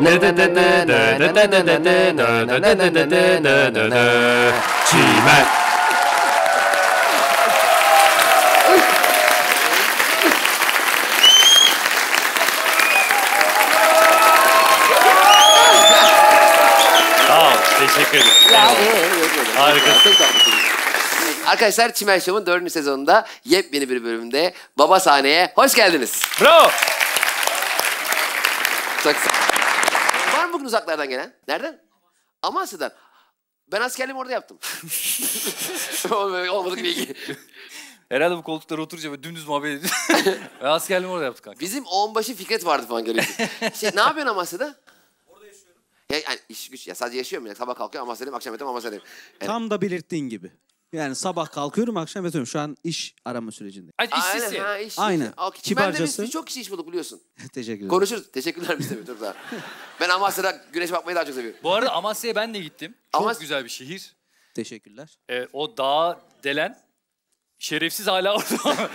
Çimen. Sağ ol, teşekkür ederim. Harikasın. Arkadaşlar Çimen Show'un 4. sezonunda yepyeni bir bölümde Baba sahneye hoş geldiniz. Bravo. Çok Var mı bugün uzaklardan gelen? Nereden? Amasya'dan. Ben askerliğimi orada yaptım. Olmadı gibi ilgi. Herhalde bu koltuklara oturunca böyle dümdüz muhabbet ediyoruz. Ve askerliğimi orada yaptık kanka. Bizim onbaşı Fikret vardı falan geliyor. Ne yapıyorsun Amasya'da? Orada yaşıyorum. Yani iş güç ya sadece yaşıyorum ya. Sabah kalkıyorum Amasya'dayım, akşam yatıyorum Amasya'dayım. Yani... Tam da belirttiğin gibi. Yani sabah kalkıyorum, akşam yatıyorum. Şu an iş arama sürecinde. İşsizsin. Aynen, iş. Aynen. Kibarcası. Biz çok kişi iş bulduk biliyorsun. Teşekkür ederim. Konuşuruz. Teşekkürler biz de. Çok sağ ol. Ben Amasya'da güneş bakmayı daha çok seviyorum. Bu arada Amasya'ya ben de gittim. Çok güzel bir şehir. Teşekkürler. O dağa delen şerefsiz hala orada.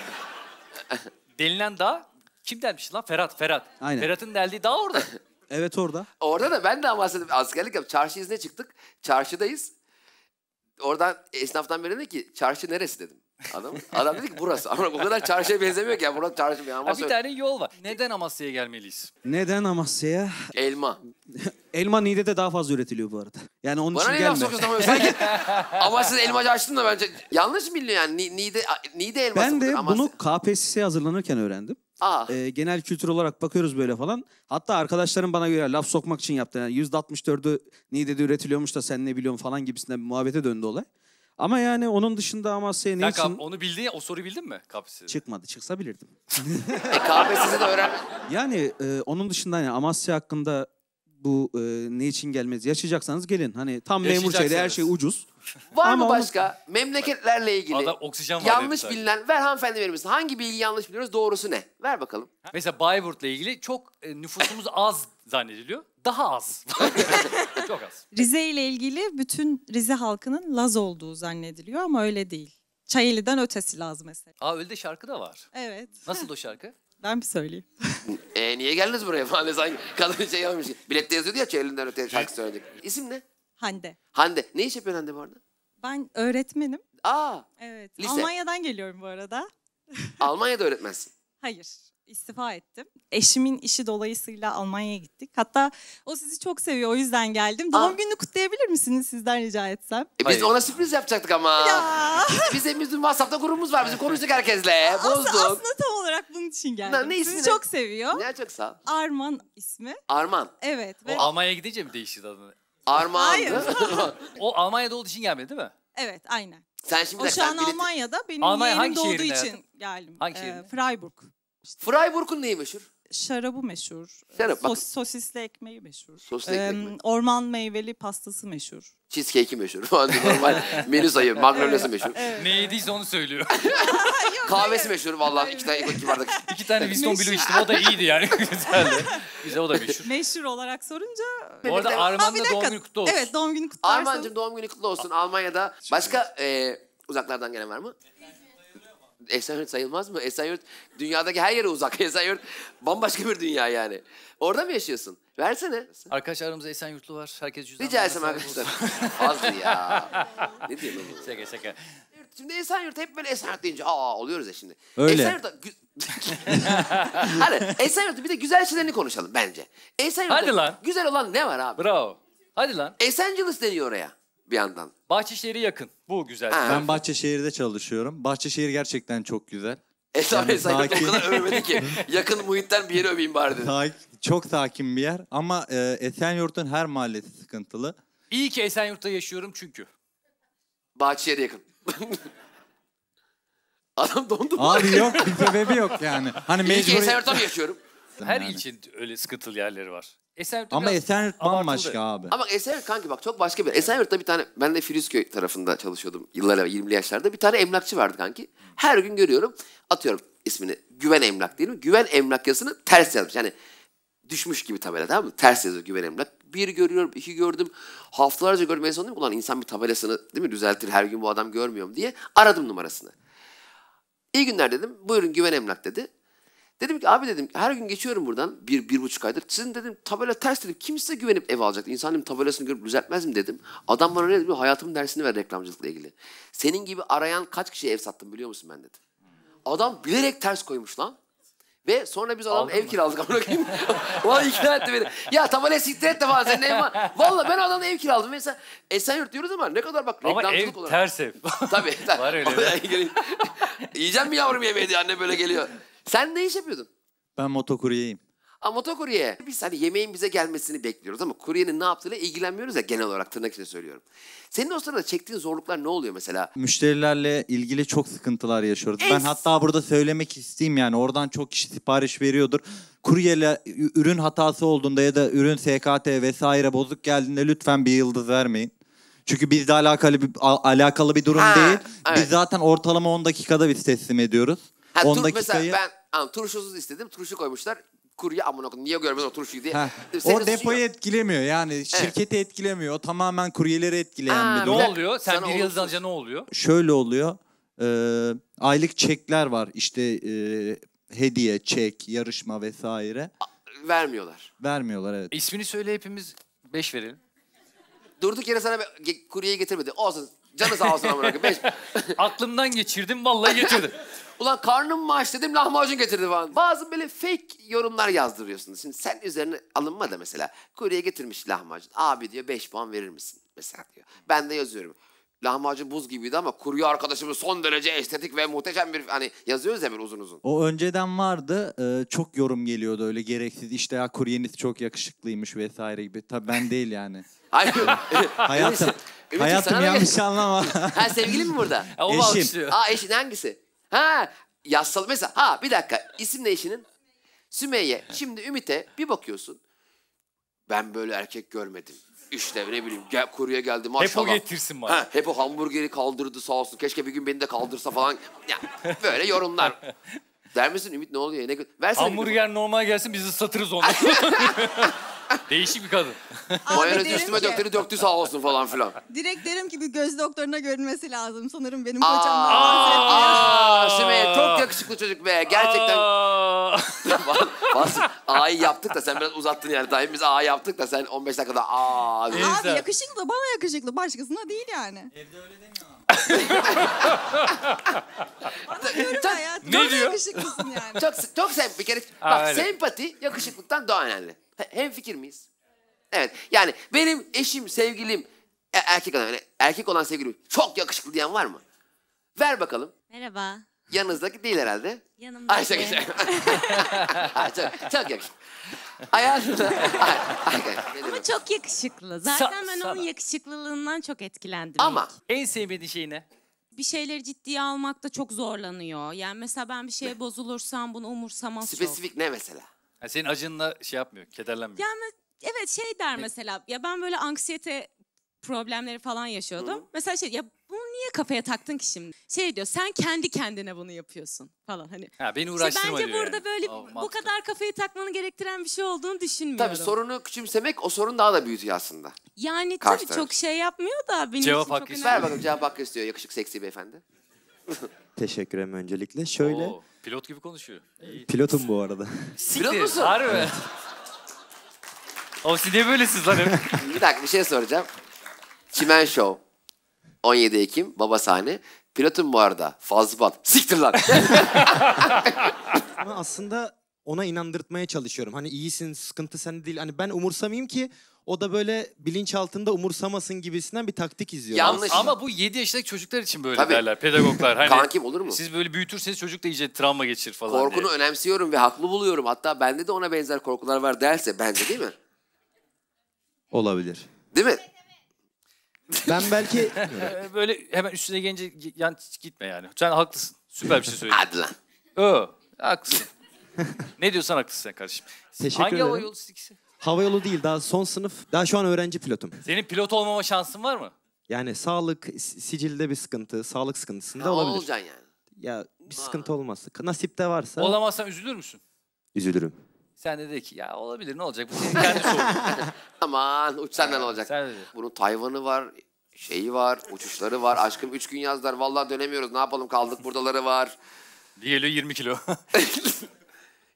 Delilen dağ kim delmiş lan? Ferhat. Aynen. Ferhat'ın deldiği dağ orada. Evet orada. Orada da ben de Amasya'da askerlik yaptım. Çarşı izne çıktık. Çarşıdayız. Oradan esnaftan biri dedi ki çarşı neresi dedim. Adam dedi ki burası. Ama o kadar çarşıya benzemiyor ki ya. Burası çarşı bir Amasya. Bir tane yol var. Neden Amasya'ya gelmeliyiz? Neden Amasya'ya? Elma. Elma Niğde'de daha fazla üretiliyor bu arada. Yani onun Bana için ne laf gelme. sokuyorsun ama sanki Amasya'da elmacı açtın da bence yanlış mı biliyor yani Niğde elması. Ben de Amasya. bunu KPSS'ye hazırlanırken öğrendim. Genel kültür olarak bakıyoruz böyle falan. Hatta arkadaşlarım bana göre laf sokmak için yaptı. Yani %64'ü Niğde'de üretiliyormuş da sen ne biliyorsun falan gibisinden bir muhabbete döndü olay. Ama yani onun dışında Amasya'ya ne için... Onu bildin ya, o soruyu bildin mi KPSS'de? Çıkmadı. Çıksa bilirdim. KPSS'de de öğren. Yani onun dışında yani Amasya hakkında bu ne için gelmez? Yaşayacaksanız gelin. Hani tam memur şeyde her şey ucuz. Var mı başka memleketlerle ilgili Adam oksijen var yanlış bilinen, ver hanımefendi verir misin? Hangi bilgi yanlış biliyoruz, doğrusu ne? Ver bakalım. Mesela Bayburt'la ilgili çok nüfusumuz az zannediliyor. Daha az. Çok az. Rize ile ilgili bütün Rize halkının Laz olduğu zannediliyor ama öyle değil. Çayeli'den ötesi Laz mesela. Öyle de şarkı da var. Evet. Nasıl o şarkı? Ben mi söyleyeyim? Niye geldiniz buraya falan? Sanki kadın şey yapmış. Bilette yazıyordu ya Çayeli'den öte şarkı söyleyecek. İsim ne? Hande. Hande. Ne iş yapıyorsun Hande bu arada? Ben öğretmenim. Evet. Lise. Almanya'dan geliyorum bu arada. Almanya'da öğretmensin. Hayır. İstifa ettim. Eşimin işi dolayısıyla Almanya'ya gittik. Hatta o sizi çok seviyor, o yüzden geldim. Doğum gününü kutlayabilir misiniz sizden rica etsem? Biz ona sürpriz yapacaktık ama. Ya. Bizim WhatsApp'ta grubumuz var. Bizim konuştuk herkesle. Bozduk. Aslında tam olarak bunun için geldim. Ne ismi sizi çok seviyor. Ne çok sağ ol. Arman ismi. Arman. Evet. O Almanya'ya gidince mi değiştirdi adını? Arman. Hayır. O Almanya'da olduğu için gelmedi değil mi? Evet, aynen. Sen şimdi o şu an Almanya'da, benim Almanya yeğenim hangi doğduğu şehrinde için geldim. Hangi şehrinde? Freiburg. Freiburg'un neyi meşhur? Şarabı meşhur. Şarap, bak. Sosisli ekmeği meşhur. Sosisli ekmek mi? Orman meyveli pastası meşhur. Cheesecake'i meşhur. Normal menü sayıyor. Magnolia'sı meşhur. Ne yediyse onu söylüyor. Kahvesi meşhur vallahi. İki bardak. 2 tane Winston Blue içtim. O da iyiydi yani. Güzeldi. Güzel, o da meşhur. Meşhur olarak sorunca... Bu arada Arman'ın da doğum günü kutlu olsun. Evet, doğum günü kutlarsın. Arman'cığım doğum günü kutlu olsun. Almanya'da başka uzaklardan gelen var mı? Esenyurt sayılmaz mı? Esenyurt dünyadaki her yere uzak. Esenyurt bambaşka bir dünya yani. Orada mı yaşıyorsun? Versene. Arkadaşlar aramızda Esenyurtlu var. Herkes cüzdan. Rica etsem arkadaşlar. Fazla ya. Ne diyorsun oğlum? Şaka. Şimdi Esenyurt hep böyle Esenyurt deyince oluyoruz ya şimdi. Öyle. Esenyurt'ta... Hadi Esenyurt'ta bir de güzel şeylerini konuşalım bence. Esenyurt'ta Hadi lan. güzel olan ne var abi? Bravo. Hadi lan. Esenciles deniyor oraya bir yandan. Bahçeşehir'e yakın. Bu güzel. Ha. Ben Bahçeşehir'de çalışıyorum. Bahçeşehir gerçekten çok güzel. Esenyurt'u sakin. o kadar övmedi ki. Yakın muhitten bir yere öveyim bari dedim. Çok sakin bir yer ama Esenyurt'un her mahallesi sıkıntılı. İyi ki Esenyurt'ta yaşıyorum çünkü. Bahçeşehir'e yakın. Adam dondu. Abi yok, bir sebebi yok yani. Hani İyi ki mecbur... Esenyurt'ta mı yaşıyorum? Her Yani. ilçenin öyle sıkıntılı yerleri var. Esenyurt'ta Ama biraz Esenyurt bambaşka abi. Ama Esenyurt kanki bak çok başka bir. Esenyurt'ta bir tane, ben de Firuzköy tarafında çalışıyordum yıllar evvel 20'li yaşlarda. Bir tane emlakçı vardı kanki. Her gün görüyorum, atıyorum ismini, Güven Emlak değil mi? Güven Emlak yazısını ters yazmış. Yani düşmüş gibi tabela, tamam mı? Ters yazıyor Güven Emlak. Bir görüyorum, iki gördüm. Haftalarca gördüm. En son dedim ulan insan bir tabelasını değil mi düzeltir, her gün bu adam görmüyorum diye. Aradım numarasını. İyi günler dedim. Buyurun Güven Emlak dedi. Dedim ki abi dedim her gün geçiyorum buradan 1,5 aydır. Sizin dedim tabela ters dedim. Kim size güvenip ev alacak? İnsan dedim tabelasını görüp düzeltmez mi dedim. Adam bana ne dedi? Hayatımın dersini ver reklamcılıkla ilgili. Senin gibi arayan kaç kişiye ev sattım biliyor musun ben dedi. Adam bilerek ters koymuş lan. Ve sonra biz adamla ev kiraladık. Valla ikna etti beni. Ya tabela siktir et de falan senin evin var. Valla ben adamla ev kiraladım. Mesela Esenyurt diyoruz ama ne kadar bak reklamcılık ev olarak. ters ev. Tabii. Var öyle. Yiyeceğim mi yavrum yemeği diye anne böyle geliyor. Sen ne iş yapıyordun? Ben motokuryeyim. Motokurye. Biz hani yemeğin bize gelmesini bekliyoruz ama kuryenin ne yaptığıyla ilgilenmiyoruz ya genel olarak tırnak içinde söylüyorum. Senin o sırada çektiğin zorluklar ne oluyor mesela? Müşterilerle ilgili çok sıkıntılar yaşıyoruz. Ben hatta burada söylemek isteyeyim yani oradan çok kişi sipariş veriyordur. Kuryeyle ürün hatası olduğunda ya da ürün SKT vesaire bozuk geldiğinde lütfen bir yıldız vermeyin. Çünkü bizle alakalı bir durum değil. Evet. Biz zaten ortalama 10 dakikada biz teslim ediyoruz. 10 dakikayı... Mesela ben turşusuz istedim. Turşu koymuşlar. Kurye amına koyayım niye görmedin o turşuyu diye. O depoyu etkilemiyor yani şirketi etkilemiyor. O tamamen kuryeleri etkileyen bir durum. Ne oluyor? Sen bir yıldız olumsuz. alınca ne oluyor? Şöyle oluyor. Aylık çekler var. İşte hediye, çek, yarışma vesaire. Vermiyorlar. Vermiyorlar evet. İsmini söyle hepimiz 5 verelim. Durduk yere sana kuryeyi getirmedi. Olsun. Canı sağ olsun amına koyayım. 5. Aklımdan geçirdim vallahi getirdim. Ulan karnım mı aç dedim lahmacun getirdi falan. Bazı böyle fake yorumlar yazdırıyorsunuz. Şimdi sen üzerine alınma da mesela. Kurye getirmiş lahmacun. Abi diyor 5 puan verir misin? Mesela diyor. Ben de yazıyorum. Lahmacun buz gibiydi ama kurye arkadaşımız son derece estetik ve muhteşem bir hani yazıyoruz ya böyle uzun uzun. O önceden vardı. Çok yorum geliyordu öyle gereksiz. İşte ya kuryeniz çok yakışıklıymış vesaire gibi. Tabii ben değil yani. Hayır. Hayatım Ümit'im, sana mı yanlış anlama. Ha sevgilin mi burada? O Eşim. alkışlıyor. Eşin hangisi? Ha yazsalı mesela. Bir dakika isim ne eşinin? Sümeyye. Şimdi Ümit'e bir bakıyorsun. Ben böyle erkek görmedim. İşte ne bileyim kurye geldi maşallah. Hep o getirsin bana. Hep o hamburgeri kaldırdı sağ olsun. Keşke bir gün beni de kaldırsa falan. Ya, böyle yorumlar. Der misin Ümit ne oluyor? Versene Hamburger normal gelsin biz ıslatırız onu. Değişik bir kadın. mayonez derim üstüme ki- döktü sağ olsun falan filan. Direkt derim ki bir göz doktoruna görünmesi lazım. Sanırım benim kocamdan bahsetmiyor. Sümeyye çok yakışıklı çocuk be. Gerçekten. A'yı yaptık da sen biraz uzattın yani. Daim biz A yaptık da sen 15 dakikada Abi Neyse. yakışıklı, bana yakışıklı. Başkasına değil yani. Bakıyorum ya. Ne Çok diyor? yakışıklısın yani. çok bir kere Ha, bak öyle. sempati yakışıklıktan daha önemli. Hemfikir miyiz? Evet. Yani benim eşim, sevgilim erkek olan sevgilim çok yakışıklı diyen var mı? Ver bakalım. Merhaba. Yanınızdaki değil herhalde. Yanımda. Ayşe güzel. çok yakışıklı. Hayatında... Ama çok yakışıklı. Zaten ben sana. onun yakışıklılığından çok etkilendim. Ama En sevmediğin şey ne? bir şeyleri ciddiye almakta çok zorlanıyor. Yani mesela ben bir şeye bozulursam bunu umursamaz çok. spesifik ne mesela? Ha, senin acınla şey yapmıyor, kederlenmiyor. Yani evet şey der mesela. Ya ben böyle anksiyete problemleri falan yaşıyordum. Mesela ya bunu niye kafaya taktın ki şimdi? Şey diyor sen kendi kendine bunu yapıyorsun falan hani. Ha, beni İşte uğraştırma bence diyor burada yani. böyle Aa, bu mantıklı. kadar kafayı takmanı gerektiren bir şey olduğunu düşünmüyorum. Tabii sorunu küçümsemek o sorun daha da büyütüyor aslında. Yani Karşı tabii taraf. çok şey yapmıyor da benim Cevap için çok hakkı önemli. Ver bakalım cevap hakkı istiyor yakışık seksi beyefendi. Teşekkür ederim öncelikle. Şöyle, Oo, pilot gibi konuşuyor. İyi. pilotum bu arada. Siktir. musun? Harbi. O siz niye böylesiniz lan hep? Bir dakika bir şey soracağım. Çimen Show. 17 Ekim baba sahne. Pilotum bu arada. Fazlı Bat. Siktir lan. Ama aslında ona inandırtmaya çalışıyorum. Hani iyisin, sıkıntı sende değil. Hani ben umursamayayım ki o da böyle bilinçaltında umursamasın gibisinden bir taktik izliyor. Yanlış. Ama bu 7 yaşındaki çocuklar için böyle Tabii. derler pedagoglar. Hani Kankim olur mu? Siz böyle büyütürseniz çocuk da iyice travma geçirir falan Korkunu diye. önemsiyorum ve haklı buluyorum. Hatta bende de ona benzer korkular var derse bence değil mi? Olabilir. Değil mi? Ben belki Böyle hemen üstüne gelince yan gitme yani. Sen haklısın. Süper bir şey söyledin. Hadi lan. Haklısın. Ne diyorsan haklısın sen kardeşim. Teşekkür Hangi ederim. hava yolu ikisi? havayolu değil, daha son sınıf. Daha şu an öğrenci pilotum. Senin pilot olmama şansın var mı? Yani sağlık, sicilde bir sıkıntı, sağlık sıkıntısında Ha, olabilir. olacaksın yani. Ya bir sıkıntı olmaz. Nasipte varsa Olamazsan üzülür müsün? üzülürüm. Sen de ki ya olabilir ne olacak? Bu senin kendi sorunun. Aman uç senden olacak. Sen de. Bunun Tayvan'ı var, şeyi var, uçuşları var. Aşkım 3 gün yazdılar. Vallahi dönemiyoruz. Ne yapalım kaldık buradaları var. Bir geliyor 20 kilo.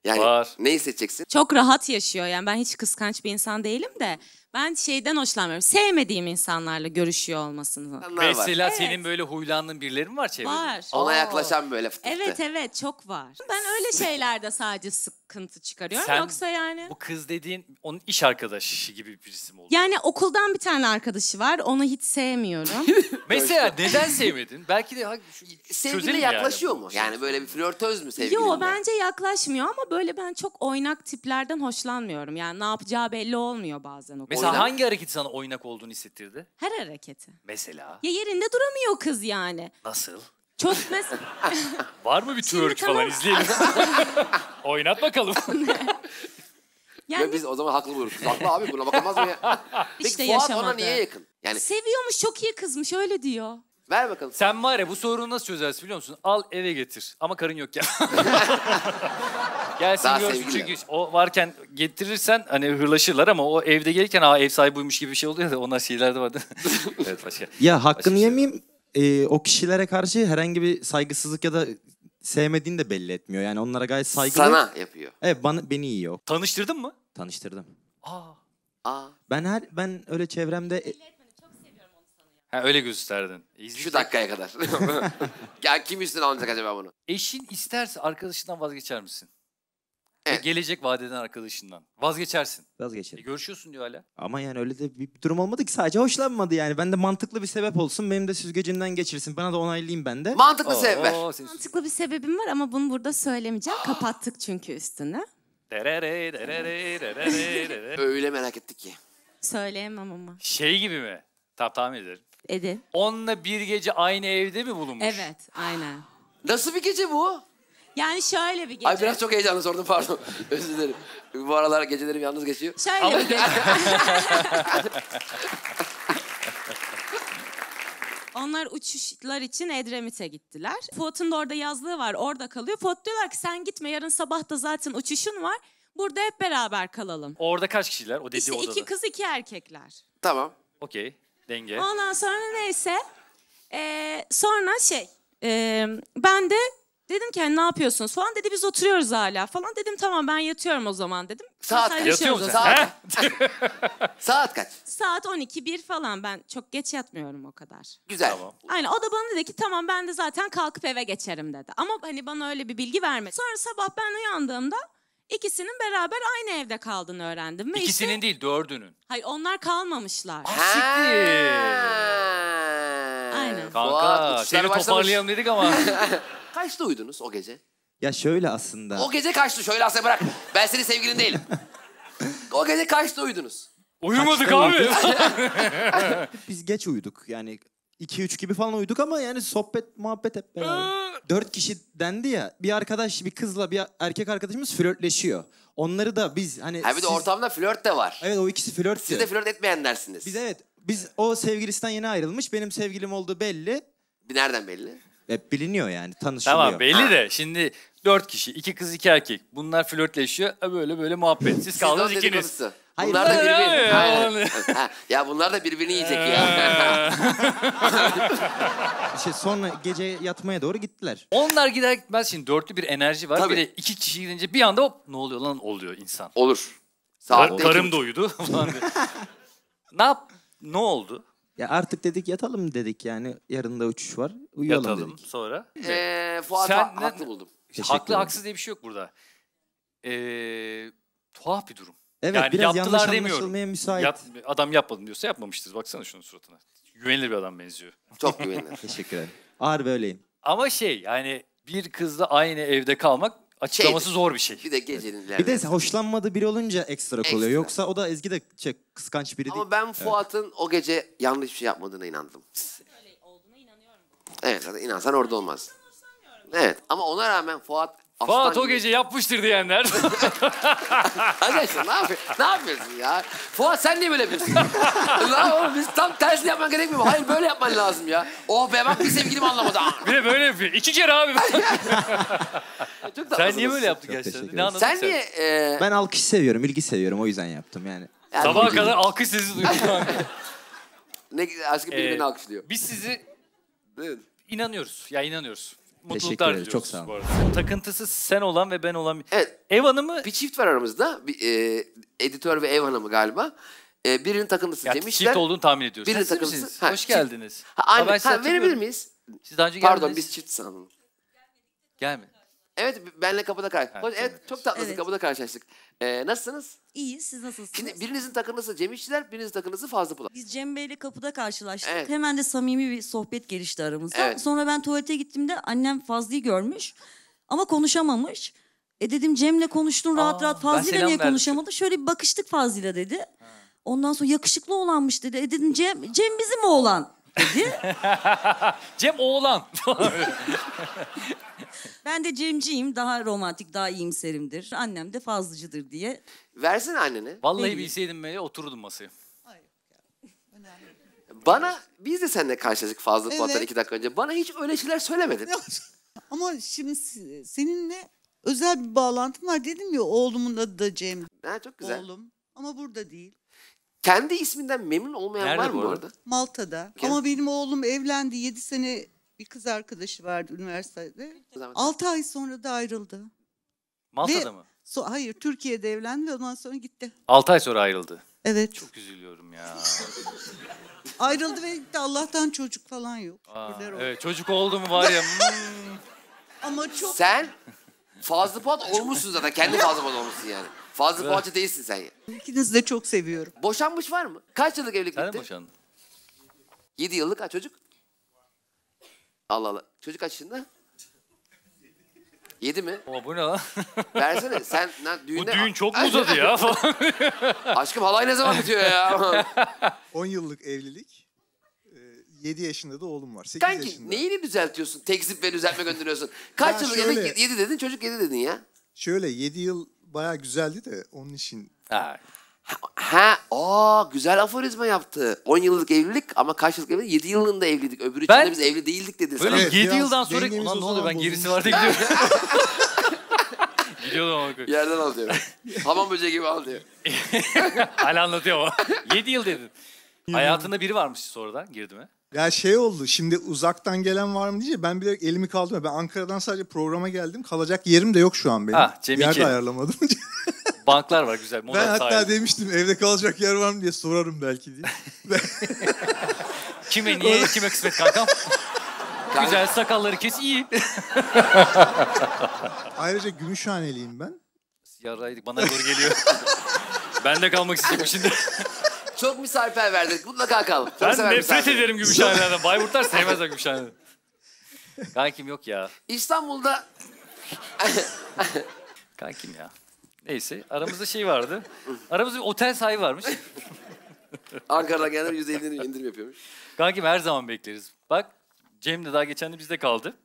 Yani Var. ne hissedeceksin? Çok rahat yaşıyor. Yani ben hiç kıskanç bir insan değilim de ben şeyden hoşlanmıyorum. Sevmediğim insanlarla görüşüyor olmasını. İnsanlar var. Mesela Evet. senin böyle huylandığın birileri mi var çevrede? Var. Ona yaklaşan böyle fıtıktı. Evet çok var. Ben öyle şeylerde sadece sıkıntı çıkarıyorum. Sen Yoksa yani... Bu kız dediğin onun iş arkadaşı gibi birisi mi oldu? Yani okuldan bir tane arkadaşı var. Onu hiç sevmiyorum. Mesela neden sevmedin? Belki de Sevgili çözelim yani yaklaşıyor bu mu? şeyi. Yani böyle bir flörtöz mü sevgili? Yo bence yaklaşmıyor ama böyle ben çok oynak tiplerden hoşlanmıyorum. Yani ne yapacağı belli olmuyor bazen o. Mesela Oynak. hangi hareket sana oynak olduğunu hissettirdi? Her hareketi. Mesela Ya yerinde duramıyor kız yani. nasıl? Çok mesela... Var mı bir twerk tamam. falan izleyelim. Oynat bakalım. Yani Ve biz o zaman haklı buluruz. Haklı abi, buna bakamaz mı ya? Peki İşte Fuat ona yaşamadı. niye yakın? Yani seviyormuş, çok iyi kızmış öyle diyor. ver bakalım. Sen var ya bu sorunu nasıl çözersin biliyor musun? Al eve getir ama karın yok ya. Gelsin Daha görsün sevgili. çünkü o varken getirirsen hani hırlaşırlar ama o evde gelirken ev sahibi buymuş gibi bir şey oluyor da onlar şeylerde vardı. Evet başka. Ya hakkını Başka şey. yemeyeyim. O kişilere karşı herhangi bir saygısızlık ya da sevmediğini de belli etmiyor. Yani onlara gayet saygılı. Sana yapıyor. Evet, beni yiyor. Tanıştırdın mı? Tanıştırdım. Aa. Ben öyle çevremde Ha, öyle gösterdin. Şu dakikaya kadar. Ya kim üstüne alacak acaba bunu? Eşin isterse arkadaşından vazgeçer misin? Evet. Gelecek vadeden arkadaşından. Vazgeçersin. vazgeçerim. Görüşüyorsun diyor hala. Ama yani öyle de bir durum olmadı ki, sadece hoşlanmadı yani. Ben de mantıklı bir sebep olsun, benim de süzgecinden geçirsin. Bana da onaylayayım ben de. Mantıklı sebep ver. Mantıklı bir sebebim var ama bunu burada söylemeyeceğim. Kapattık çünkü üstünü. Öyle merak ettik ki. Söyleyemem ama. Şey gibi mi? Tahmin ederim. Edin. Onunla bir gece aynı evde mi bulunmuş? Evet, aynen. Nasıl bir gece bu? Yani şöyle bir gece. Ay biraz çok heyecanlı sordum, pardon. Özür dilerim. Bu aralar gecelerim yalnız geçiyor. Şöyle bir gece. Onlar uçuşlar için Edremit'e gittiler. Fuat'ın da orada yazlığı var, orada kalıyor. Fuat diyorlar ki sen gitme, yarın sabah da zaten uçuşun var. Burada hep beraber kalalım. Orada kaç kişiler? O dediği İşte odada. 2 kız 2 erkekler. Tamam. Okey. Denge. Ondan sonra neyse. Sonra ben de dedim ki hani ne yapıyorsunuz falan, dedi biz oturuyoruz hala falan. Dedim tamam ben yatıyorum o zaman dedim. Saat kaç? Mesajlaşıyoruz Yatıyor o musun zaman. sen? Saat. Saat kaç? Saat 12-1 falan, ben çok geç yatmıyorum o kadar. Güzel. Tamam. Aynen, o da bana dedi ki tamam ben de zaten kalkıp eve geçerim dedi. Ama hani bana öyle bir bilgi vermedi. Sonra sabah ben uyandığımda ikisinin beraber aynı evde kaldığını öğrendim. Ve İkisinin işte, değil, dördünün. hayır onlar kalmamışlar. Siktir. Aynen. Fuat, Kanka uçuşlar seni başlamış. toparlayalım dedik ama. Kaçta uyudunuz o gece? Ya şöyle aslında. O gece kaçtı? Şöyle asla bırak. Ben senin sevgilin değilim. O gece kaçta uyudunuz? Uyumadık Kaçta abi. Biz geç uyuduk yani 2-3 gibi falan uyuduk ama yani sohbet muhabbet hep beraber. 4 kişi dendi ya, bir arkadaş bir kızla bir erkek arkadaşımız flörtleşiyor. Onları da biz hani Ha bir de ortamda flört de var. Evet, o ikisi flörttü. Siz de flört etmeyenlersiniz. Biz o sevgilisinden yeni ayrılmış, benim sevgilim olduğu belli. Nereden belli? Hep biliniyor yani, tanışılıyor. Tamam belli de şimdi 4 kişi, 2 kız 2 erkek. Bunlar flörtleşiyor. Böyle muhabbet. Siz Siz kaldınız de ikiniz. dedikodusu. Hayır, Bunlar da birbirini... ya. Aynen. Ha, ya bunlar da birbirini yiyecek ya. Sonra gece yatmaya doğru gittiler. Onlar gider gitmez şimdi dörtlü bir enerji var. Tabii. Bir de 2 kişi gidince bir anda hop ne oluyor lan oluyor insan. Olur. Saatte Karım iki- da uyudu falan diye. Ne oldu? Ya artık dedik yatalım dedik yani, yarın da uçuş var. Uyuyalım Yatalım dedik. sonra. Fuat'ı Sen ne- haklı buldum. Teşekkür Haklı ederim. haksız diye bir şey yok burada. Tuhaf bir durum. Evet, Yani biraz yanlış yaptılar demiyorum. anlaşılmaya müsait. Adam yapmadım diyorsa yapmamıştır. Baksana şunun suratına. Güvenilir bir adam benziyor. Çok güvenilir. Teşekkür ederim. Ağır böyleyim. Ama yani bir kızla aynı evde kalmak açıklaması Şeydir. zor bir şey. Bir de gecenin Bir de hoşlanmadığı biri olunca ekstra Ekstra. oluyor. Yoksa o da Ezgi de kıskanç biri değil. Ama ben Fuat'ın o gece yanlış bir şey yapmadığına inandım. Evet, zaten inansan orada olmaz. Evet, ama ona rağmen Fuat aslan Fuat o gibi- gece yapmıştır diyenler. Arkadaşlar ne yapıyorsun ya? Fuat sen niye böyle yapıyorsun? Lan oğlum biz tam tersini yapman gerekmiyor mu? Hayır böyle yapman lazım ya. Oh be bak bir sevgilim anlamadı. bir de böyle yapıyor. 2 kere abi. Çok Sen niye böyle yaptın Çok gerçekten? teşekkür Ne ederim. anladın Sen niye... Ben alkış seviyorum, ilgi seviyorum. O yüzden yaptım yani. yani Sabaha bir- kadar alkış sesi duydum. Ne aşkı biri beni alkışlıyor. Biz sizi Evet. inanıyoruz. Ya inanıyoruz. mutluluklar ederim, çok diliyoruz sağ olun. bu arada. Takıntısı sen olan ve ben olan Evet. ev hanımı Bir çift var aramızda. Bir, editör ve ev hanımı galiba. Birinin takıntısı yani Cem İşler. çift olduğunu tahmin ediyoruz. Birinin Siz takıntısı. misiniz? Ha, Hoş çift. geldiniz. Aynen. Ben sizi Verebilir hatırlıyorum. miyiz? Siz daha önce Pardon geldiniz. biz çift sandım. Gelme. Evet benle kapıda karşılaştık. Evet, Evet çok tatlısın Evet. kapıda karşılaştık. Nasılsınız? İyi, siz nasılsınız? Şimdi birinizin takıntısı Cem İşçiler, birinizin takıntısı Fazlı Polat. Biz Cem Bey'le kapıda karşılaştık. Evet. Hemen de samimi bir sohbet gelişti aramızda. Evet. Sonra ben tuvalete gittiğimde annem Fazlı'yı görmüş ama konuşamamış. Dedim Cem'le konuştun rahat rahat. ben Fazlı'yla selam niye verdim. konuşamadı? Şöyle bir bakıştık Fazlı'yla dedi. Ondan sonra yakışıklı oğlanmış dedi. Dedim Cem bizim oğlan dedi. Cem oğlan. Ben de Cemciyim. Daha romantik, daha iyimserimdir. Annem de Fazlıcıdır diye. Versene annene. Vallahi Değil. bilseydim böyle otururdum masaya. Bana biz de seninle karşılaştık Fazlı Polat'tan Evet. 2 dakika önce. Bana hiç öyle şeyler söylemedin. Ama şimdi seninle özel bir bağlantım var. Dedim ya oğlumun adı da Cem. Ha, çok güzel. Oğlum. Ama burada değil. Kendi isminden memnun olmayan Nerede var mı bu bu arada? arada? Malta'da. Okey. Ama benim oğlum evlendi. 7 sene bir kız arkadaşı vardı üniversitede. 6 ay sonra da ayrıldı. Malta'da Ve- mı? Hayır, Türkiye'de evlendi ve ondan sonra gitti. 6 ay sonra ayrıldı. Evet. Çok üzülüyorum ya. Ayrıldı ve gitti. Allah'tan çocuk falan yok. Aa, Şükürler olsun. evet çocuk oldu mu var ya. Ama çok Sen Fazlı Polat olmuşsun zaten. Kendi Fazlı Polat olmuşsun yani. Fazlı Polatçı değilsin sen ya. ikinizi de çok seviyorum. Boşanmış var mı? Kaç yıllık evlilik Sen de bitti? boşandın. 7 yıllık ha çocuk. Allah Allah. Çocuk kaç yaşında? 7 mi? O bu ne lan? Versene sen düğünde... Bu düğün çok mu uzadı ya falan. Aşkım halay ne zaman bitiyor ya? 10 yıllık evlilik. 7 yaşında da oğlum var. 8 Kanki yaşında. neyini düzeltiyorsun? Tekzip ve düzeltme gönderiyorsun. Kaç Ya yıllık şöyle- evlilik? 7 dedin çocuk 7 dedin ya. Şöyle 7 yıl bayağı güzeldi de onun için. Güzel aforizma yaptı. 10 yıllık evlilik ama kaç yıllık evlilik? 7 yılında evliydik. Öbürü Ben- içinde biz evli değildik dedi Böyle sana. Evet, 7 biraz yıldan sonra dengemiz ulan o ne oluyor zaman ben gerisi bozulmuş. var diye gidiyorum. Gidiyordum ama. Yerden al diyor. Hamam böceği gibi al diyor. Hala anlatıyor ama. 7 yıl dedin. Hayatında biri varmış sonradan girdi mi? Ya şey oldu şimdi uzaktan gelen var mı diye ben bir de elimi kaldırdım. Ben Ankara'dan sadece programa geldim. Kalacak yerim de yok şu an benim. Ha, Cem Yer iki. de ayarlamadım. Banklar var güzel. ben Moda hatta sahibi. demiştim evde kalacak yer var mı diye sorarım belki diye. Kime niye kime kısmet kankam? Güzel sakalları kes iyi. Ayrıca Gümüşhaneliyim ben. Yaraydık bana doğru geliyor. Ben de kalmak istiyorum şimdi. Çok misafirperverdik. Mutlaka kal. Çok Ben sever nefret misafir. ederim Gümüşhanelerden. Bayburtlar sevmezler Gümüşhane'den. Kankim yok ya. İstanbul'da Kankim ya. Neyse aramızda şey vardı. Aramızda bir otel sahibi varmış. Ankara'dan gelenler %50 indirim yapıyormuş. Kankim her zaman bekleriz. Bak Cem de daha geçen de bizde kaldı.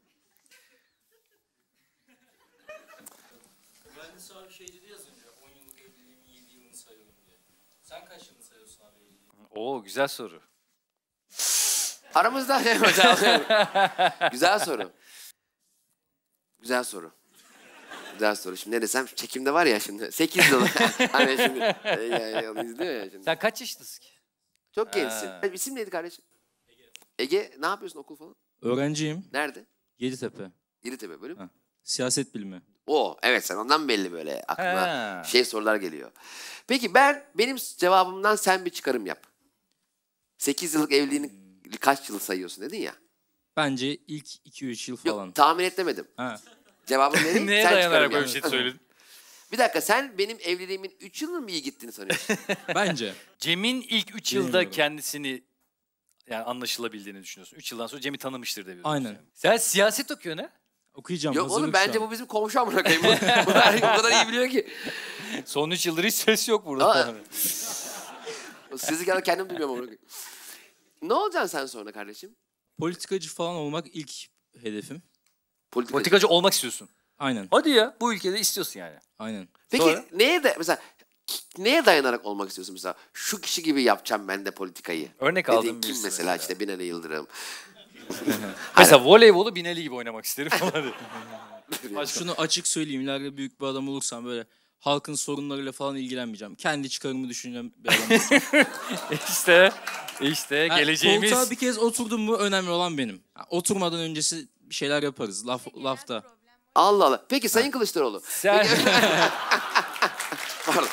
Mühendis abi şey dedi az önce 10 yıllık evliliğimin 7 yılını sayıyorum diye. Sen kaç yılını sayıyorsun abi evliliğin? Oo güzel soru. Aramızda ne hocam? Güzel soru. Güzel soru. Güzel soru. Şimdi ne desem çekimde var ya şimdi. 8 yıl. Hani şimdi yani izliyor ya şimdi. Sen kaç yaşındasın ki? Çok gençsin. Ha. İsim neydi kardeşim? Ege ne yapıyorsun okul falan? Öğrenciyim. Nerede? Yeditepe. Yeditepe bölüm. Ha. Siyaset bilimi. Evet sen ondan belli böyle aklına Ha. sorular geliyor. Peki benim cevabımdan sen bir çıkarım yap. 8 yıllık evliliğini kaç yıl sayıyorsun dedin ya. Bence ilk 2-3 yıl Yok falan. tahmin etmedim. Ha. Cevabım vereyim Neye sen dayanarak çıkarım böyle yap. bir şey söyledin? Bir dakika sen benim evliliğimin 3 yılın mı iyi gittiğini sanıyorsun? Bence. Cem'in ilk 3 yılda Bilmiyorum. kendisini yani anlaşılabildiğini düşünüyorsun. 3 yıldan sonra Cem'i tanımıştır diye. Aynen. Sen siyaset okuyorsun ha? Okuyacağım. Yok oğlum hazırlık bence şu an. bu bizim komşu amına koyayım. Bu o kadar iyi biliyor ki. Son 3 yıldır hiç ses yok burada. Aa. Sizi kadar kendim duymuyorum amına koyayım. Ne olacaksın sen sonra kardeşim? Politikacı falan olmak ilk hedefim. Politikacı olmak istiyorsun. Aynen. Hadi ya bu ülkede istiyorsun yani. Aynen. Peki Sonra? neye dayanarak olmak istiyorsun mesela? Şu kişi gibi yapacağım ben de politikayı. Örnek Dediğin aldığım kim birisi mesela işte Binali Yıldırım. Mesela voleybolu Binali gibi oynamak isterim falan. Başka. Şunu açık söyleyeyim. İleride büyük bir adam olursam böyle halkın sorunlarıyla falan ilgilenmeyeceğim. Kendi çıkarımı düşüneceğim bir adam olacağım. İşte Ha, geleceğimiz. Koltuğa bir kez oturdum mu önemli olan benim. Ha, oturmadan öncesi bir şeyler yaparız lafta. Allah Allah. Peki Sayın Kılıçdaroğlu. Sen... Pardon.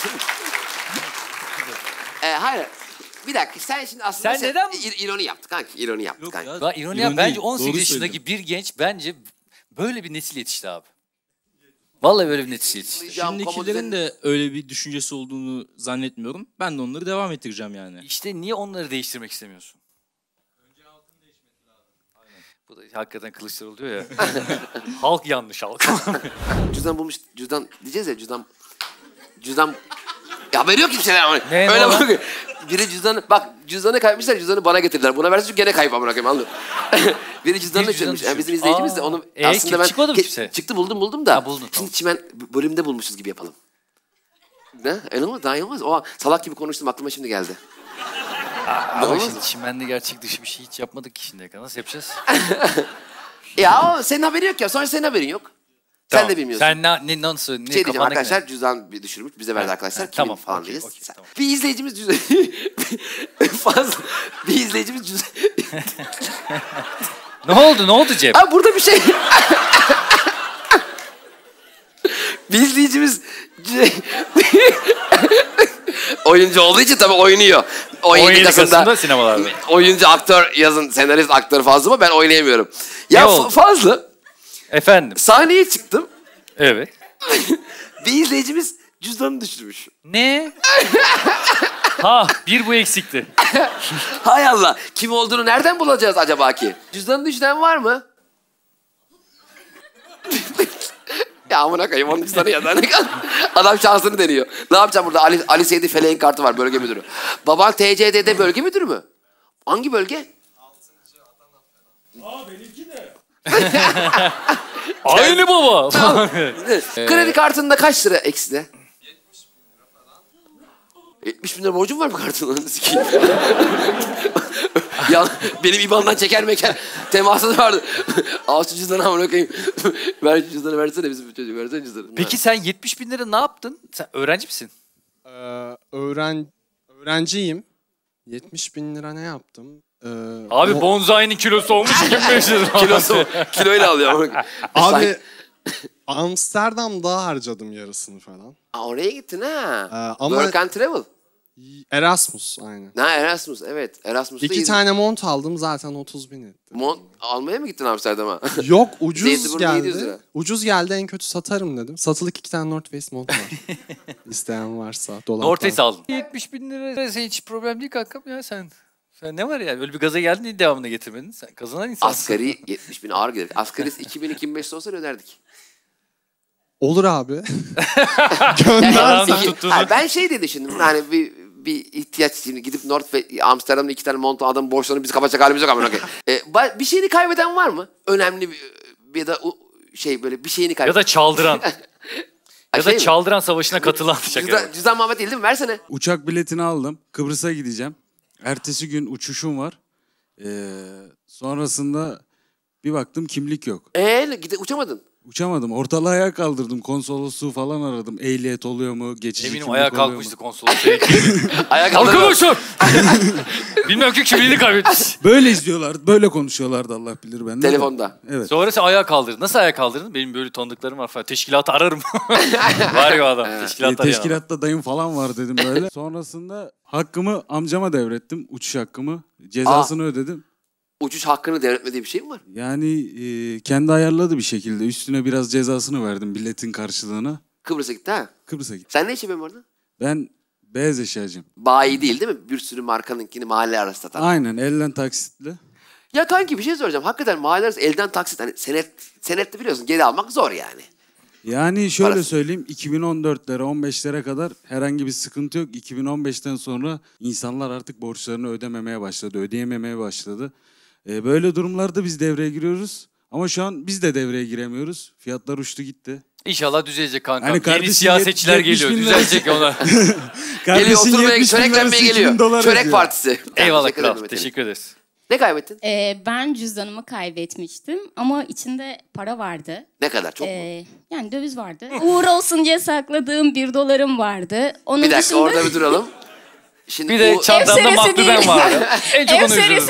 Hayır. Bir dakika sen şimdi aslında Sen neden... ironi yaptık kanki. İroni yaptık kanki. Ya, ironi bence 18 yaşındaki bir genç bence böyle bir nesil yetişti abi. Vallahi böyle bir nesil yetişti. Şimdikilerin de öyle bir düşüncesi olduğunu zannetmiyorum. Ben de onları devam ettireceğim yani. İşte niye onları değiştirmek istemiyorsun? Önce halkın değişmesi lazım. Aynen. Bu da hakikaten Kılıçdaroğlu diyor ya. Halk yanlış halk. Cüzdan bulmuş. Cüzdan diyeceğiz ya cüzdan ya haberi yok kimseler ama. Ne öyle bak. Biri cüzdanı kaybetmişler, cüzdanı bana getirdiler. Buna versin gene kayıp amına koyayım anladın. Biri cüzdanını çözmüş. Yani bizim izleyicimiz de onu aslında ben çıkmadı mı kimse? Çıktı buldum da. Ha, buldun, şimdi çimen bölümde bulmuşuz gibi yapalım. Ne? Olmaz daha iyi olmaz. O salak gibi konuştum aklıma şimdi geldi. Ama şimdi çimende gerçek dışı bir şey hiç yapmadık ki şimdiye kadar. Nasıl yapacağız? Ya senin haberin yok ya. Sonra senin haberin yok. Tamam. Sen de bilmiyorsun. Sen nasıl? Ne Diyeceğim arkadaşlar cüzdan bir düşürmüş. Bize verdi arkadaşlar. Kimin tamam, falan okay, diyeceğiz. Tamam. Bir izleyicimiz cüzdan... bir izleyicimiz cüzdan... Ne oldu Cem? Ha burada bir şey... bir izleyicimiz... oyuncu olduğu için tabii oynuyor. 17 Kasım'da sinemalarda. Oyuncu, aktör yazın. Senarist, aktör fazla mı? Ben oynayamıyorum. Ya fazla. Efendim? Sahneye çıktım. Evet. Bir izleyicimiz cüzdanını düşürmüş. Ne? Bir bu eksikti. Hay Allah. Kim olduğunu nereden bulacağız acaba ki? Cüzdanını düşüren var mı? Ya amına koyayım onun cüzdanı ya. Adam şansını deniyor. Ne yapacağım burada? Ali Seydi Feleğin kartı var bölge müdürü. Baban TCD'de bölge müdürü mü? Hangi bölge? 6. benimki de. Aynı baba. Kredi kartında kaç lira ekside? 70 bin lira borcum var mı kartının? Ya benim IBAN'dan çeker meker teması vardı. Al şu cüzdanı amına koyayım. Ver şu cüzdanı versene bizim çocuk versene cüzdanı. Peki sen 70 bin lira ne yaptın? Sen öğrenci misin? Öğrenciyim. 70 bin lira ne yaptım? Abi bonsai'nin kilosu olmuş 25 lira. Kiloyla alıyor. Abi Amsterdam'da harcadım yarısını falan. Oraya gittin ha. Ama Work and Travel. Erasmus aynen. Erasmus evet. Erasmus'ta 2 tane mont aldım zaten 30 bin etti. Mont almaya mı gittin Amsterdam'a? Yok ucuz geldi. Ucuz geldi en kötü satarım dedim. Satılık 2 tane North Face mont var. İsteyen varsa dolaptan. North Face aldın. 70 bin lira hiç problem değil kankam ya sen. Sen ne var yani? Öyle bir gaza geldin diye devamını getirmedin. Sen kazanan insansın. Asgari 70 bin ağır gelir. Asgarisi 2000-2500 olsa öderdik. Olur abi. Ben şey diye düşündüm. Hani bir ihtiyaç şimdi gidip Amsterdam'da 2 tane mont adam borçlarını bizi kapatacak halimiz yok ama. Bir şeyini kaybeden var mı? Önemli bir da şey böyle bir şeyini kaybeden. Ya da çaldıran. Ya da çaldıran savaşına katılan. Cüzdan Muhammed değil mi? Versene. Uçak biletini aldım. Kıbrıs'a gideceğim. Ertesi gün uçuşum var. Sonrasında bir baktım kimlik yok. Uçamadın? Uçamadım. Ortalığı ayağa kaldırdım. Konsolosluğu falan aradım. Ehliyet oluyor mu? Geçici eminim kimlik ayağa oluyor kalkmıştı mu? konsolosluğu. Ayağa kaldırdı. Arkadaşlar! Bilmiyorum ki kimliğini kaybetmiş. Böyle izliyorlar. Böyle konuşuyorlardı Allah bilir ben. Telefonda. Evet. Sonrası ayağa kaldırdın. Nasıl ayağa kaldırdın? Benim böyle tanıdıklarım var falan. Teşkilatı ararım. Var ya adam. Teşkilatta dayım falan var dedim böyle. Sonrasında hakkımı amcama devrettim. Uçuş hakkımı. Cezasını ödedim. Uçuş hakkını devretmediği bir şey mi var? Yani kendi ayarladı bir şekilde. Üstüne biraz cezasını verdim biletin karşılığına. Kıbrıs'a gitti ha? Kıbrıs'a gitti. Sen ne iş yapıyorsun orada? Ben beyaz eşyacıyım. Bayi değil mi? Bir sürü markanınkini mahalle arası satan. Aynen elden taksitli. Ya kanki bir şey soracağım. Hakikaten mahalle arası elden taksit. Hani senette biliyorsun geri almak zor yani. Yani şöyle söyleyeyim 2014'lere 15'lere kadar herhangi bir sıkıntı yok. 2015'ten sonra insanlar artık borçlarını ödeyememeye başladı. Böyle durumlarda biz devreye giriyoruz. Ama şu an biz de devreye giremiyoruz. Fiyatlar uçtu gitti. İnşallah düzelecek kanka. Hani yeni siyasetçiler geliyor. Düzelecek ona. Geliyor oturmaya, çöreklenmeye geliyor. Çörek partisi. Eyvallah kral. Teşekkür ederiz. Ne kaybettin? Ben cüzdanımı kaybetmiştim ama içinde para vardı. Ne kadar? Çok mu? Yani döviz vardı. Uğur olsun diye sakladığım $1 vardı. Onun bir dakika dışında... orada bir duralım. Şimdi bir de çantamda maktuben vardı. En çok ev onu serisi üzüldüm. değil.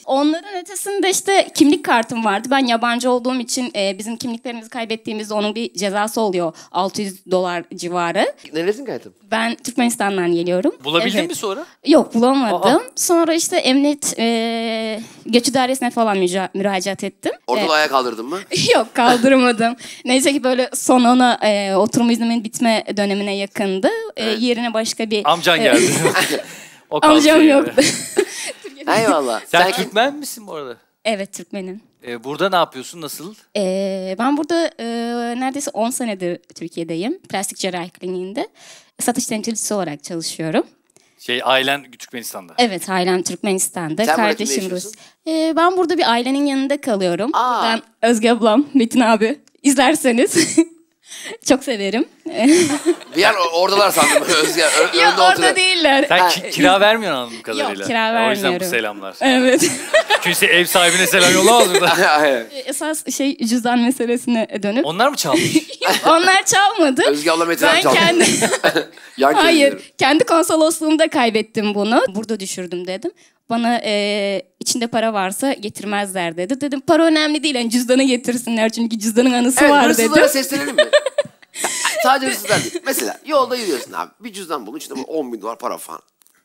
Onların ötesinde işte kimlik kartım vardı. Ben yabancı olduğum için bizim kimliklerimizi kaybettiğimizde onun bir cezası oluyor. $600 civarı. Neresin hayatım? Ben Türkmenistan'dan geliyorum. Bulabildin mi sonra? Yok, bulamadım. Sonra işte emniyet göç idaresine falan müracaat ettim. Orada da ayağa kaldırdın mı? Yok, kaldırmadım. Neyse ki böyle son ona oturum iznimin bitme dönemine yakındı. Yerine başka bir... Amcan geldi. O Amcam yoktu. Eyvallah. Sen Türkmen misin bu arada? Evet, Türkmenim. Burada ne yapıyorsun? Nasıl? Ben burada neredeyse 10 senedir Türkiye'deyim. Plastik cerrahi kliniğinde. Satış temsilcisi olarak çalışıyorum. Ailen Türkmenistan'da. Evet, ailem Türkmenistan'da. Sen kardeşim Rus. Ben burada bir ailenin yanında kalıyorum. Ben Özge ablam, Metin abi. İzlerseniz çok severim. Bir an oradalar sandım. Özge, Yok, orada değiller. Sen kira vermiyorsun anladığım kadarıyla. Yok, kira vermiyorum. O yüzden bu selamlar. Evet. Kimse ev sahibine selam yollamaz mı? Esas cüzdan meselesine dönüp. Onlar mı çalmış? Yok, onlar çalmadı. Özge abla Metin abi çaldı. Hayır, kendi konsolosluğumda kaybettim bunu. Burada düşürdüm dedim. Bana içinde para varsa getirmezler dedi. Dedim para önemli değil, yani cüzdanı getirsinler çünkü cüzdanın anısı var dedim. Hırsızlara seslenelim mi? Sadece hırsızlar değil. Mesela yolda yürüyorsun abi. Bir cüzdan bulun, içinde $10.000 para falan.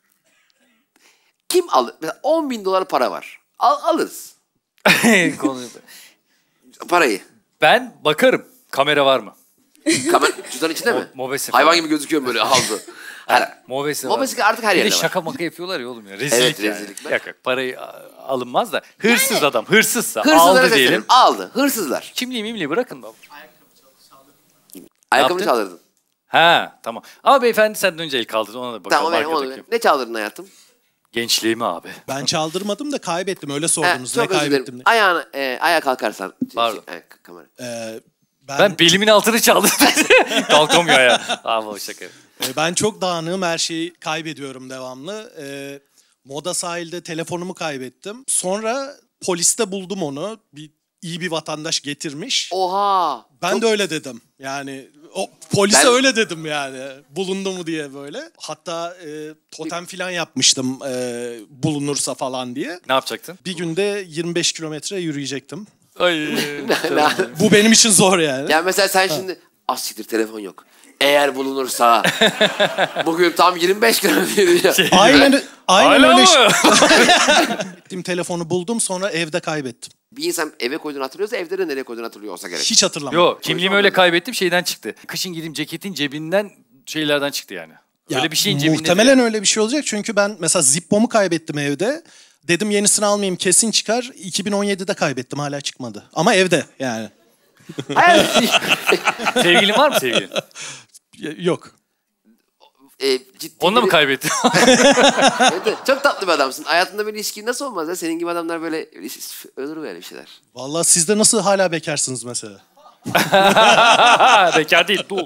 Kim alır? Mesela $10.000 para var. Alırız. Parayı. Ben bakarım. Kamera var mı? Cüzdan içinde mi? Mobese hayvan gibi gözüküyor böyle aldı. Mobese var. Mobese artık her yerde var. Şaka maka yapıyorlar ya oğlum ya. Rezillik yani. Rezillik. Yok, parayı alınmaz da. Hırsız adam. Hırsızsa hırsızlara aldı diyelim. Aldı. Hırsızlar. Kimliği bırakın baba. Ayakkabı çaldırdın. Ha, tamam. Ama beyefendi senden önce el kaldırdı. Ona da bakalım. Tamam, ne çaldırdın hayatım? Gençliğimi abi. Ben çaldırmadım da kaybettim. Öyle sordunuz. Çok ne kaybettim diye. Ayağa kalkarsan. Pardon. Kamera. Ben belimin altını çaldım. Kalkamıyor ya. Ama şaka. Ben çok dağınığım. Her şeyi kaybediyorum devamlı. Moda sahilde telefonumu kaybettim. Sonra poliste buldum onu. İyi bir vatandaş getirmiş. Oha. Ben de öyle dedim. Yani polise öyle dedim yani. Bulundu mu diye böyle. Hatta totem falan yapmıştım bulunursa falan diye. Ne yapacaktın? Bir günde 25 kilometre yürüyecektim. Ay. Bu benim için zor yani. Yani mesela sen şimdi siktir telefon yok. Eğer bulunursa bugün tam 25 kilometre yürüyeceğim. Aynen öyle. Gittim telefonu buldum, sonra evde kaybettim. Bir insan eve koyduğunu hatırlıyorsa evde de nereye koyduğunu hatırlıyor olsa gerek. Hiç hatırlamıyorum. Yok, kimliğimi öyle kaybettim, şeyden çıktı. Kışın gideyim ceketin cebinden şeylerden çıktı yani. Öyle bir şeyin cebinde. Muhtemelen öyle bir şey olacak çünkü ben mesela Zippo'mu kaybettim evde. Dedim yenisini almayayım, kesin çıkar. 2017'de kaybettim, hala çıkmadı. Ama evde yani. Sevgilin var mı sevgilin? Yok. Onunla mı kaybettin? Evet, çok tatlı bir adamsın. Hayatında böyle ilişki nasıl olmaz ya? Senin gibi adamlar böyle ölür böyle bir şeyler. Vallahi siz de nasıl hala bekarsınız mesela? Bekar değil, dul.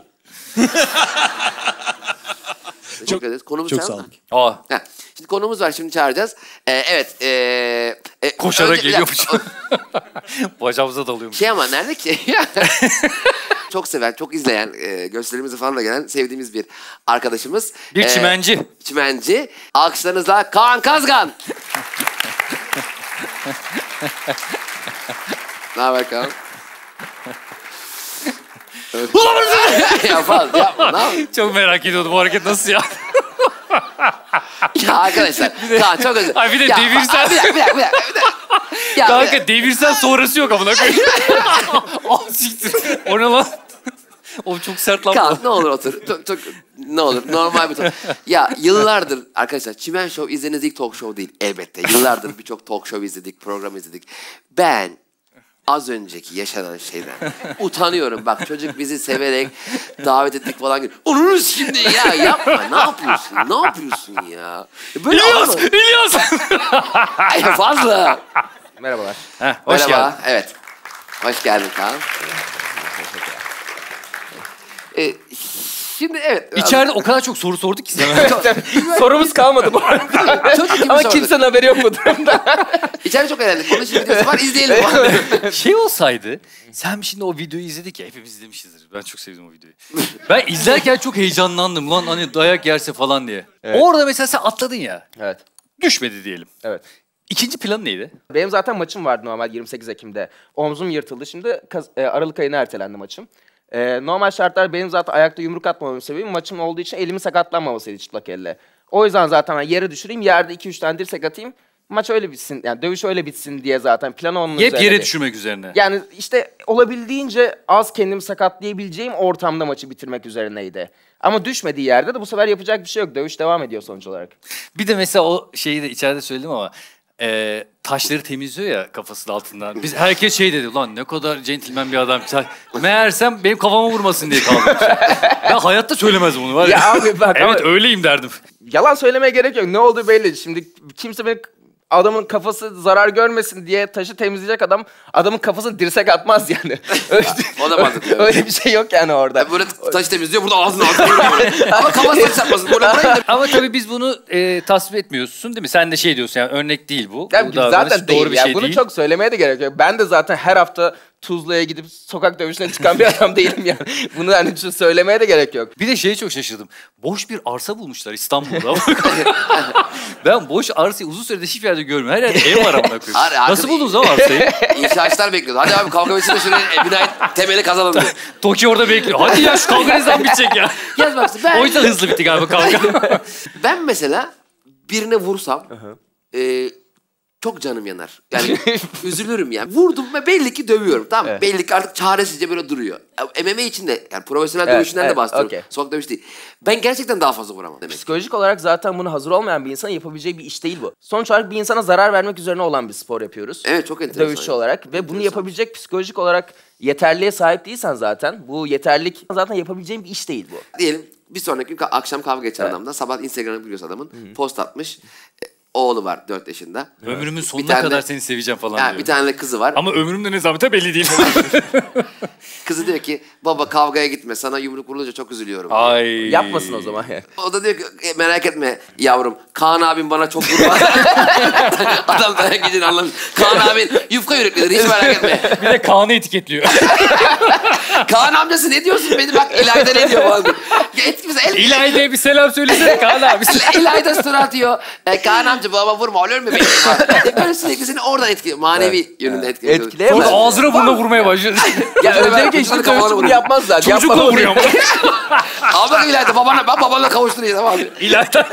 Teşekkür ederiz. Konumuz çok sağ olun. Şimdi konumuz var, şimdi çağıracağız. Evet. Koşarak geliyormuş. Bacağımıza dalıyormuş. Ama nerede ki? Çok seven, çok izleyen, gösterimize falan da gelen sevdiğimiz bir arkadaşımız. Bir çimenci. Çimenci. Alkışlarınızla Kaan Kazgan. Ne haber Kaan? Yapma. Çok merak ediyordum bu hareket nasıl ya? Ya arkadaşlar, Kaan çok özür. Ay bir de devirsen. Bir dakika. Kanka devirsen sonrası yok amına koyayım. Siktir. O ne lan? O çok sert lan. Kaan ne olur otur. Çok, ne olur normal bir Ya yıllardır arkadaşlar Çimen Show izlediğiniz ilk talk show değil elbette. Yıllardır birçok talk show izledik, program izledik. Ben az önceki yaşanan şeyden utanıyorum. Bak çocuk bizi severek davet ettik falan. Onun şimdi ya yapma. Ne yapıyorsun ya? Böyle İlyas! Fazla. Merhabalar. Hoş geldin. Evet. Hoş geldin Kaan. Şimdi evet. İçeride o kadar çok soru sorduk ki sana. Sorumuz kalmadı bu arada. Ama kimsenin haberi yok bu durumda. İçeride çok eğlendik. Bunun için videosu var, izleyelim. Şey olsaydı, sen şimdi o videoyu izledik ya, hepimiz izlemişizdir. Ben çok sevdim o videoyu. Ben izlerken çok heyecanlandım lan, hani dayak yerse falan diye. Evet. Orada mesela sen atladın ya. Evet. Düşmedi diyelim. Evet. İkinci plan neydi? Benim zaten maçım vardı normal 28 Ekim'de. Omzum yırtıldı. Şimdi Aralık ayına ertelendi maçım. Normal şartlar benim zaten ayakta yumruk atmamın sebebi maçım olduğu için elimin sakatlanmamasıydı çıplak elle. O yüzden zaten ben yere düşüreyim, yerde 2-3 tane dirsek atayım. Maç öyle bitsin, yani dövüş öyle bitsin diye zaten planı onun üzerine. Hep yere düşürmek üzerine. Yani işte olabildiğince az kendimi sakatlayabileceğim ortamda maçı bitirmek üzerineydi. Ama düşmediği yerde de bu sefer yapacak bir şey yok. Dövüş devam ediyor sonuç olarak. Bir de mesela o şeyi de içeride söyledim ama taşları temizliyor ya kafasının altından. Herkes şey dedi, lan ne kadar centilmen bir adam. Meğersem benim kafama vurmasın diye kaldım. Ben hayatta söylemezdim bunu var ya. Ya abi bak evet öyleyim derdim. Yalan söylemeye gerek yok. Ne olduğu belli. Şimdi kimse benim adamın kafası zarar görmesin diye taşı temizleyecek adam adamın kafasını dirsek atmaz yani. O da mantıklı. Öyle bir şey yok yani orada. Böyle taşı temizliyor, burada ağzını ama kafasını taş atmasın. Ama tabii biz bunu tasvip etmiyorsun değil mi? Sen de şey diyorsun yani örnek değil bu. Ya bu zaten değil. Doğru bir şey bunu değil. çok söylemeye de gerek yok. Ben de zaten her hafta Tuzla'ya gidip sokak dövüşüne çıkan bir adam değilim yani. Bunu hani söylemeye de gerek yok. Bir de şeye çok şaşırdım. Boş bir arsa bulmuşlar İstanbul'da. Ben boş arsayı uzun süredir hiçbir yerde görmüyorum. Her yerde ev var amına koyayım. Nasıl buldunuz ama arsayı? İnşaatçılar bekliyordu. Hadi abi kavga bitsin de şuraya binayı temeli kazanalım diye. Toki orada bekliyor. Hadi ya şu kavga ne zaman bitecek ya? Yaz baksın ben... O yüzden hızlı bitti galiba kavga. Ben mesela birine vursam çok canım yanar. Yani üzülürüm yani. Vurdum ve belli ki dövüyorum. Tamam Evet. Belli ki artık çaresizce böyle duruyor. MMA için de yani profesyonel dövüşünden de bahsediyorum. Okay. Sokak dövüş değil. Ben gerçekten daha fazla vuramam demek. Psikolojik olarak zaten bunu hazır olmayan bir insanın yapabileceği bir iş değil bu. Sonuç olarak bir insana zarar vermek üzerine olan bir spor yapıyoruz. Evet çok enteresan. Dövüşçü olarak ve bunu yapabilecek psikolojik olarak yeterliğe sahip değilsen zaten bu yeterlilik zaten yapabileceğin bir iş değil bu. Diyelim bir sonraki gün akşam kavga geçen adamda sabah Instagram'a giriyorsa adamın post atmış. Oğlu var 4 yaşında. Ömrümün sonuna kadar seni seveceğim falan diyor. Bir tane de kızı var. Ama ömrümde ne zamete belli değil. Kızı diyor ki baba kavgaya gitme sana yumruk vurulunca çok üzülüyorum. Ay. Yapmasın o zaman. O da diyor ki merak etme yavrum Kaan abim bana çok vurmaz. Adam dayak yiyeceğini anlamış. Kaan abin yufka yüreklidir hiç merak etme. Bir de Kaan'ı etiketliyor. Kaan amcası ne diyorsun beni bak İlayda ne diyor falan. İlayda'ya bir selam söylesene Kaan abi. İlayda story atıyor. Kaan amca baba vurma olur mu benim? Böyle sürekli seni oradan etkiliyor. Manevi yönünde etkiliyor. Sonra ağzına burnuna vurmaya başlıyor. Ya özellikle işte dövüşçü bunu yapmaz zaten. Çocukla vuruyor. Abla İlayda babanla kavuşturayım tamam abi. İlayda.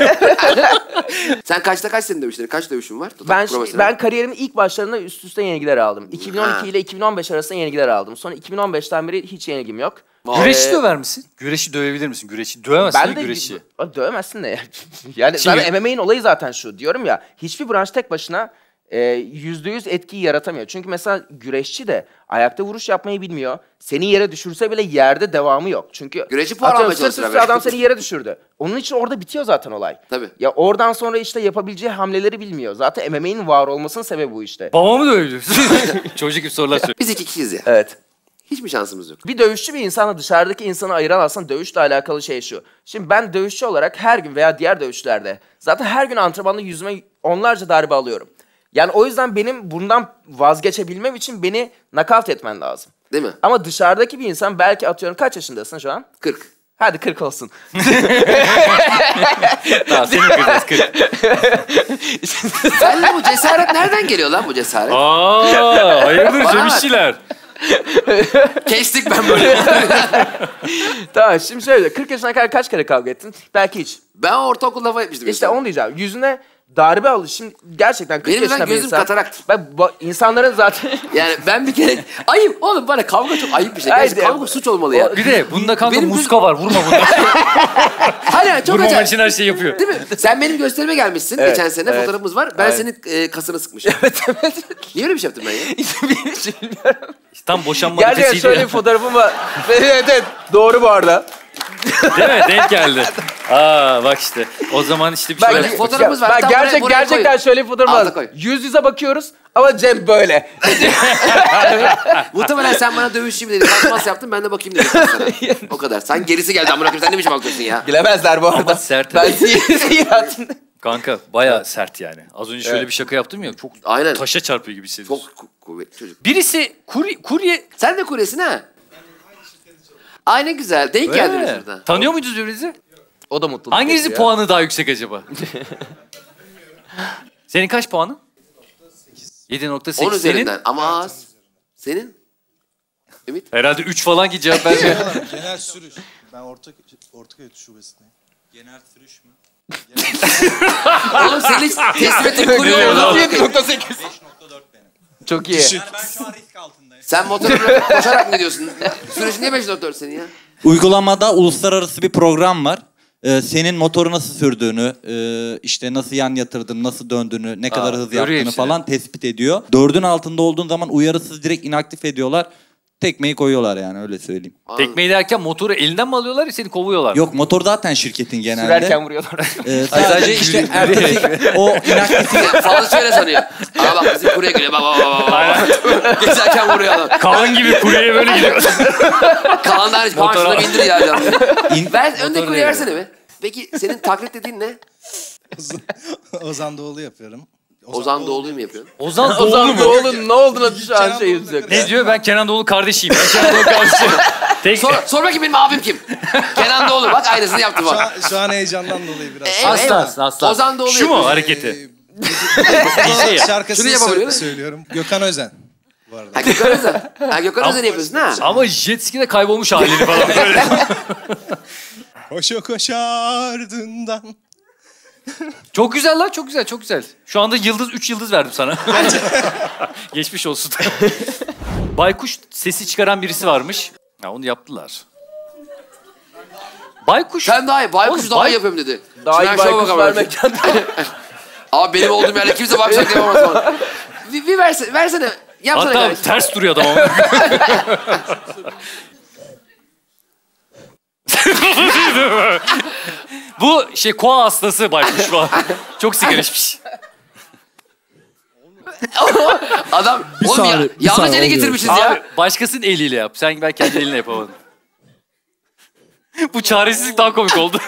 Sen kaç senin dövüşlerin? Kaç dövüşün var? Ben kariyerimin ilk başlarında üst üste yenilgiler aldım. 2012 ile 2015 arasında yenilgiler aldım. Sonra 2015'ten beri hiç yenilgim yok. Güreşi döver misin? Güreşi dövebilir misin? Güreşi dövemezsin Ben de güreşi. Dövemezsin de ya. Yani zaten MMA'nin olayı zaten şu. Diyorum ya hiçbir branş tek başına %100 etkiyi yaratamıyor. Çünkü mesela güreşçi de ayakta vuruş yapmayı bilmiyor. Seni yere düşürse bile yerde devamı yok. Çünkü güreşçi puan almaya çalışıyor. Adam seni yere düşürdü. Onun için orada bitiyor zaten olay. Tabii. Ya oradan sonra işte yapabileceği hamleleri bilmiyor. Zaten MMA'nin var olmasının sebebi bu işte. Babamı dövüyorsun. Çocuk gibi sorular soruyor. Biz 2 kişiyiz ya. Evet. Hiçbir şansımız yok. Bir dövüşçü bir insanla dışarıdaki insanı ayıran aslında dövüşle alakalı şey şu. Şimdi ben dövüşçü olarak her gün veya diğer dövüşçülerde zaten her gün antrenmanda yüzüme onlarca darbe alıyorum. Yani o yüzden benim bundan vazgeçebilmem için beni nakavt etmen lazım. Değil mi? Ama dışarıdaki bir insan belki atıyorum kaç yaşındasın şu an? 40. Hadi 40 olsun. Tamam seni kıracağız 40. Senle bu cesaret nereden geliyor lan bu cesaret? Hayırdır Cem İşçiler? Kestik ben böyle. Tamam şimdi şöyle 40 yaşına kadar kaç kere kavga ettin? Belki hiç. Ben ortaokulda lava etmiştim. İşte onu diyeceğim. Yüzüne darbe aldı. Şimdi gerçekten 40 yaşında bir insan. Katarakt. Ben insanların zaten... Yani ben bir kere... Ayıp oğlum bana kavga çok ayıp bir şey. Gerçi kavga suç olmalı ya. Bir de bunda kanka muska var vurma bunda. Hayır çok Vurmaman acayip. için her şeyi yapıyor. Değil mi? Sen benim gösterime gelmişsin geçen sene fotoğrafımız var. Ben senin kasını sıkmışım. Evet. Niye öyle bir şey yaptım ben ya? Bir şey bilmiyorum. Tam boşanma Gerçekten ötesiydi. şöyle bir fotoğrafım var. Evet doğru bu arada. Değil mi? Denk geldi. Bak işte. O zaman işte bir Böyle fotoğrafımız var. Ben gerçekten şöyle bir fotoğrafım var. Yüz yüze bakıyoruz ama Cem böyle. Muhtemelen sen bana dövüşeyim dedin. Kasmas yaptın ben de bakayım dedim sana. O kadar. Sen gerisi geldi amına koyayım. Sen ne biçim bakıyorsun ya? Bilemezler bu arada. Ama sert. Ben sihir attım. Kanka bayağı sert yani. Az önce şöyle bir şaka yaptım ya. Çok aynen. Taşa çarpıyor gibi hissediyorsun. Çok kuvvetli çocuk. Birisi kurye... Sen de kuryesin ha? Ay ne güzel. Denk geldiniz burada. Tanıyor muydunuz birbirinizi? O da mutluluk. Hanginizin puanı daha yüksek acaba? Senin kaç puanın? 7.8 10 üzerinden senin? ama az. Senin? Ümit? Herhalde 3 falan ki cevap vermiyor. Genel sürüş. Ben Ortaköy şubesindeyim. Genel sürüş mü? Oğlum senin hiç tespitin kuruyor mu? 7.8. 5.4 benim. Çok iyi. Yani ben şu an risk altındayım. Sen motorla koşarak mı gidiyorsun? Sürüş niye 5.4 senin ya? Uygulamada uluslararası bir program var. Senin motoru nasıl sürdüğünü, işte nasıl yan yatırdığını, nasıl döndüğünü, ne kadar hız yaptığını hepsini. falan tespit ediyor. 4'ün altında olduğun zaman uyarısız direkt inaktif ediyorlar. Tekmeyi koyuyorlar yani öyle söyleyeyim. Tekmeyi derken motoru elinden mi alıyorlar seni kovuyorlar? Yok motor zaten şirketin genelde. Sürerken vuruyorlar. Sadece işte ertesi o inaktif... Fazla şöyle sanıyor. Ama bak bizim kurye geliyor. Bak. Geçerken vuruyor adam. Kaan gibi kuryeye böyle gidiyor. Kaan da hariç. Kaan şuna bindir ya canım. Öndeki Motoru kurye versene be. Peki senin taklit dediğin ne? Ozan Doğulu yapıyorum. Ozan Doğulu'yu mu yapıyorsun? Ozan Doğulu mu? Oğlum ne olduğunu şu an şey yüzecek. Ne diyor? Ben Kenan Doğulu kardeşiyim. Ben Kenan Doğulu kardeşiyim. Sor bakayım benim abim kim? Kenan Doğulu bak aynısını yaptı bak. Şu an heyecandan dolayı biraz. Aslan. Ozan Doğulu Şu mu yapıyor. hareketi? Şarkısını yapabiliyor? söylüyorum. Gökhan Özen. Bu arada. Ha Gökhan Özen. Ha Gökhan Özen'i yapıyorsun ha? Ama jet ski'de kaybolmuş halini falan böyle. Koşa koşa ardından. Çok güzel lan, çok güzel, çok güzel. Şu anda 3 yıldız verdim sana. Geçmiş olsun. Baykuş sesi çıkaran birisi varmış. Ya onu yaptılar. Baykuş. Sen daha iyi. Baykuş daha iyi yapıyorum dedi. Daha iyi baykuş vermekten. Abi benim olduğum yerde kimse baykuş yapamaz bana. Bir versene. Yapsana hatta kardeşim. ters duruyor adam ama. Bu koa hastası baykuş falan. Çok sigara içmiş. Adam oğlum yanlış ele getirmişiz ya. Abi başkasının eliyle yap. Ben kendi elinle yapamadım. Bu çaresizlik daha komik oldu.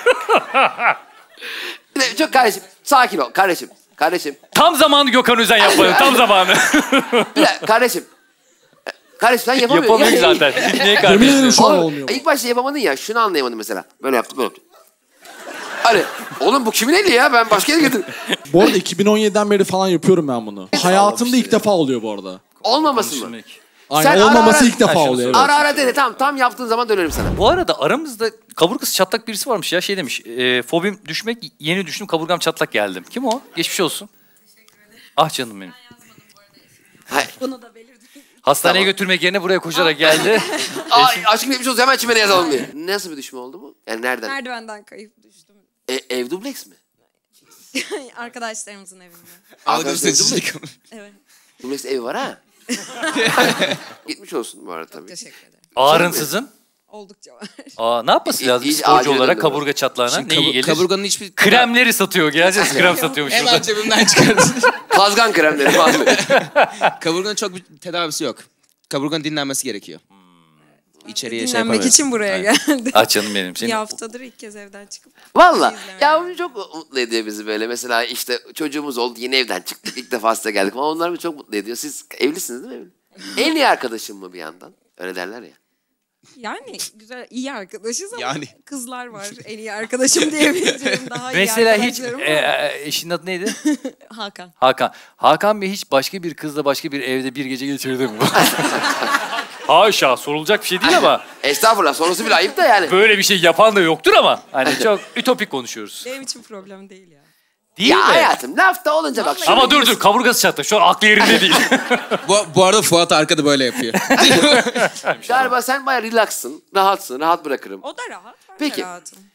Çok kardeşim sakin ol kardeşim. Tam zamanı Gökhan Özen yapmadın. Tam zamanı. Bir dakika kardeşim. Kardeşim sen yapamıyorsun. Yapamıyorum zaten. Niye kardeşim? Şu an olmuyor. İlk başta yapamadın ya. Şunu anlayamadım mesela. Böyle yaptım. Hani oğlum bu kimin eli ya? Ben başka yere getirdim. Bu arada 2017'den beri falan yapıyorum ben bunu. Hayatımda ilk defa oluyor bu arada. Olmaması mı? Aynen olmaması ilk defa oluyor. Evet. Ara dene tam yaptığın zaman dönerim sana. Bu arada aramızda kaburgası çatlak birisi varmış ya demiş. Fobim düşmek, yeni düştüm kaburgam çatlak geldim. Kim o? Geçmiş olsun. Ah canım benim. Bunu da belirttim. Hastaneye götürmek yerine buraya koşarak geldi. Aşkım geçmiş olsun hemen çimene yazalım diye. Nasıl bir düşme oldu bu? Yani nereden? Merdivenden kayıp düştüm. Ev dubleks mi? Arkadaşlarımızın evinde. Algı seçicilik. Evet. Dubleks evi var ha. Gitmiş olsun bu arada tabii. Teşekkür ederim. Ağrınsızın? Oldukça var. Ne yapması lazım İyice sporcu acil olarak döndü kaburga çatlağına? Ne iyi gelir? Kaburganın hiçbir... Kremleri satıyor. Geleceğiz krem satıyormuş. Hemen cebimden çıkarırsın. Kazgan kremleri falan. Kaburganın çok bir tedavisi yok. Kaburganın dinlenmesi gerekiyor. İçeriye Dinlenmek için buraya geldim. Ah canım benim. Bir haftadır ilk kez evden çıkıp. Valla. Ya bu çok mutlu ediyor bizi böyle. Mesela işte çocuğumuz oldu yeni evden çıktık. İlk defa size geldik ama onlar beni çok mutlu ediyor. Siz evlisiniz değil mi? En iyi arkadaşım mı bir yandan? Öyle derler ya. Yani güzel, iyi arkadaşız ama Yani. kızlar var. En iyi arkadaşım diyebileceğim daha iyi Mesela hiç arkadaşlarım var. eşinin adı neydi? Hakan. Hakan Bey hiç başka bir kızla başka bir evde bir gece geçirdi mi? Haşa sorulacak bir şey değil ama. Estağfurullah sorusu bile ayıp da yani. Böyle bir şey yapan da yoktur ama. Hani çok ütopik konuşuyoruz. Benim için problem değil ya. Değil ya mi? hayatım lafta olunca bak. Ama dur kaburgası çattı. Şu an aklı yerinde değil. Bu arada Fuat arkada böyle yapıyor. Galiba sen bayağı relaxsın, rahatsın, rahat bırakırım. O da rahat. Peki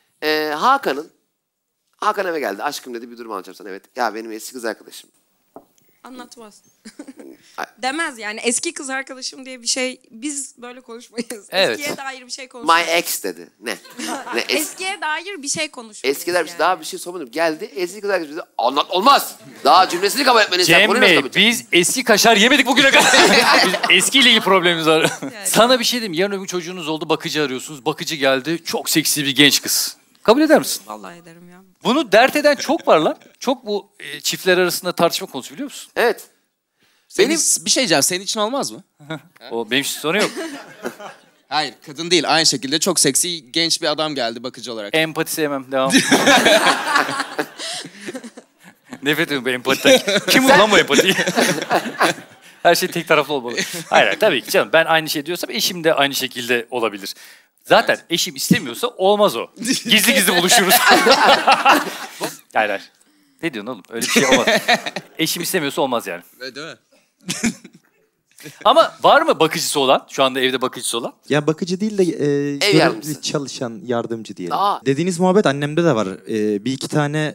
Hakan eve geldi. Aşkım dedi bir durum anlatacağım sana. Evet. Ya benim eski kız arkadaşım. Anlatmaz. Demez yani eski kız arkadaşım diye bir şey biz böyle konuşmayız. Evet. Eskiye dair bir şey konuşmayız. My ex dedi. Ne? Eskiye dair bir şey konuşmayız. Eskiler yani. Daha bir şey sormadım. Geldi eski kız arkadaşım dedi. Anlat olmaz. Daha cümlesini kabul etmeni sen. Cem Bey biz eski kaşar yemedik bugüne kadar. Biz eskiyle ilgili problemimiz var. Yani. Sana bir şey diyeyim. Yarın öbür gün çocuğunuz oldu bakıcı arıyorsunuz. Bakıcı geldi. Çok seksi bir genç kız. Kabul eder misin? Vallahi ederim ya. Bunu dert eden çok var lan. Çok bu çiftler arasında tartışma konusu biliyor musun? Evet. Benim bir şey diyeceğim. Senin için olmaz mı? O benim için sorun yok. Hayır, kadın değil. Aynı şekilde çok seksi genç bir adam geldi bakıcı olarak. Empati sevmem. Devam. Nefret ediyorum bu empatiden. Kim bu lan bu empati? Her şey tek taraflı olmalı. Hayır tabii ki canım. Ben aynı şey diyorsam eşim de aynı şekilde olabilir. Zaten eşim istemiyorsa olmaz o. Gizli gizli buluşuruz. Hayır. Ne diyorsun oğlum? Öyle bir şey olmaz. Eşim istemiyorsa olmaz yani. Değil mi? Ama var mı bakıcısı olan? Şu anda evde bakıcısı olan? Ya bakıcı değil de Ev yardımcısı. çalışan yardımcı diyelim. Aa. Dediğiniz muhabbet annemde de var. Bir iki tane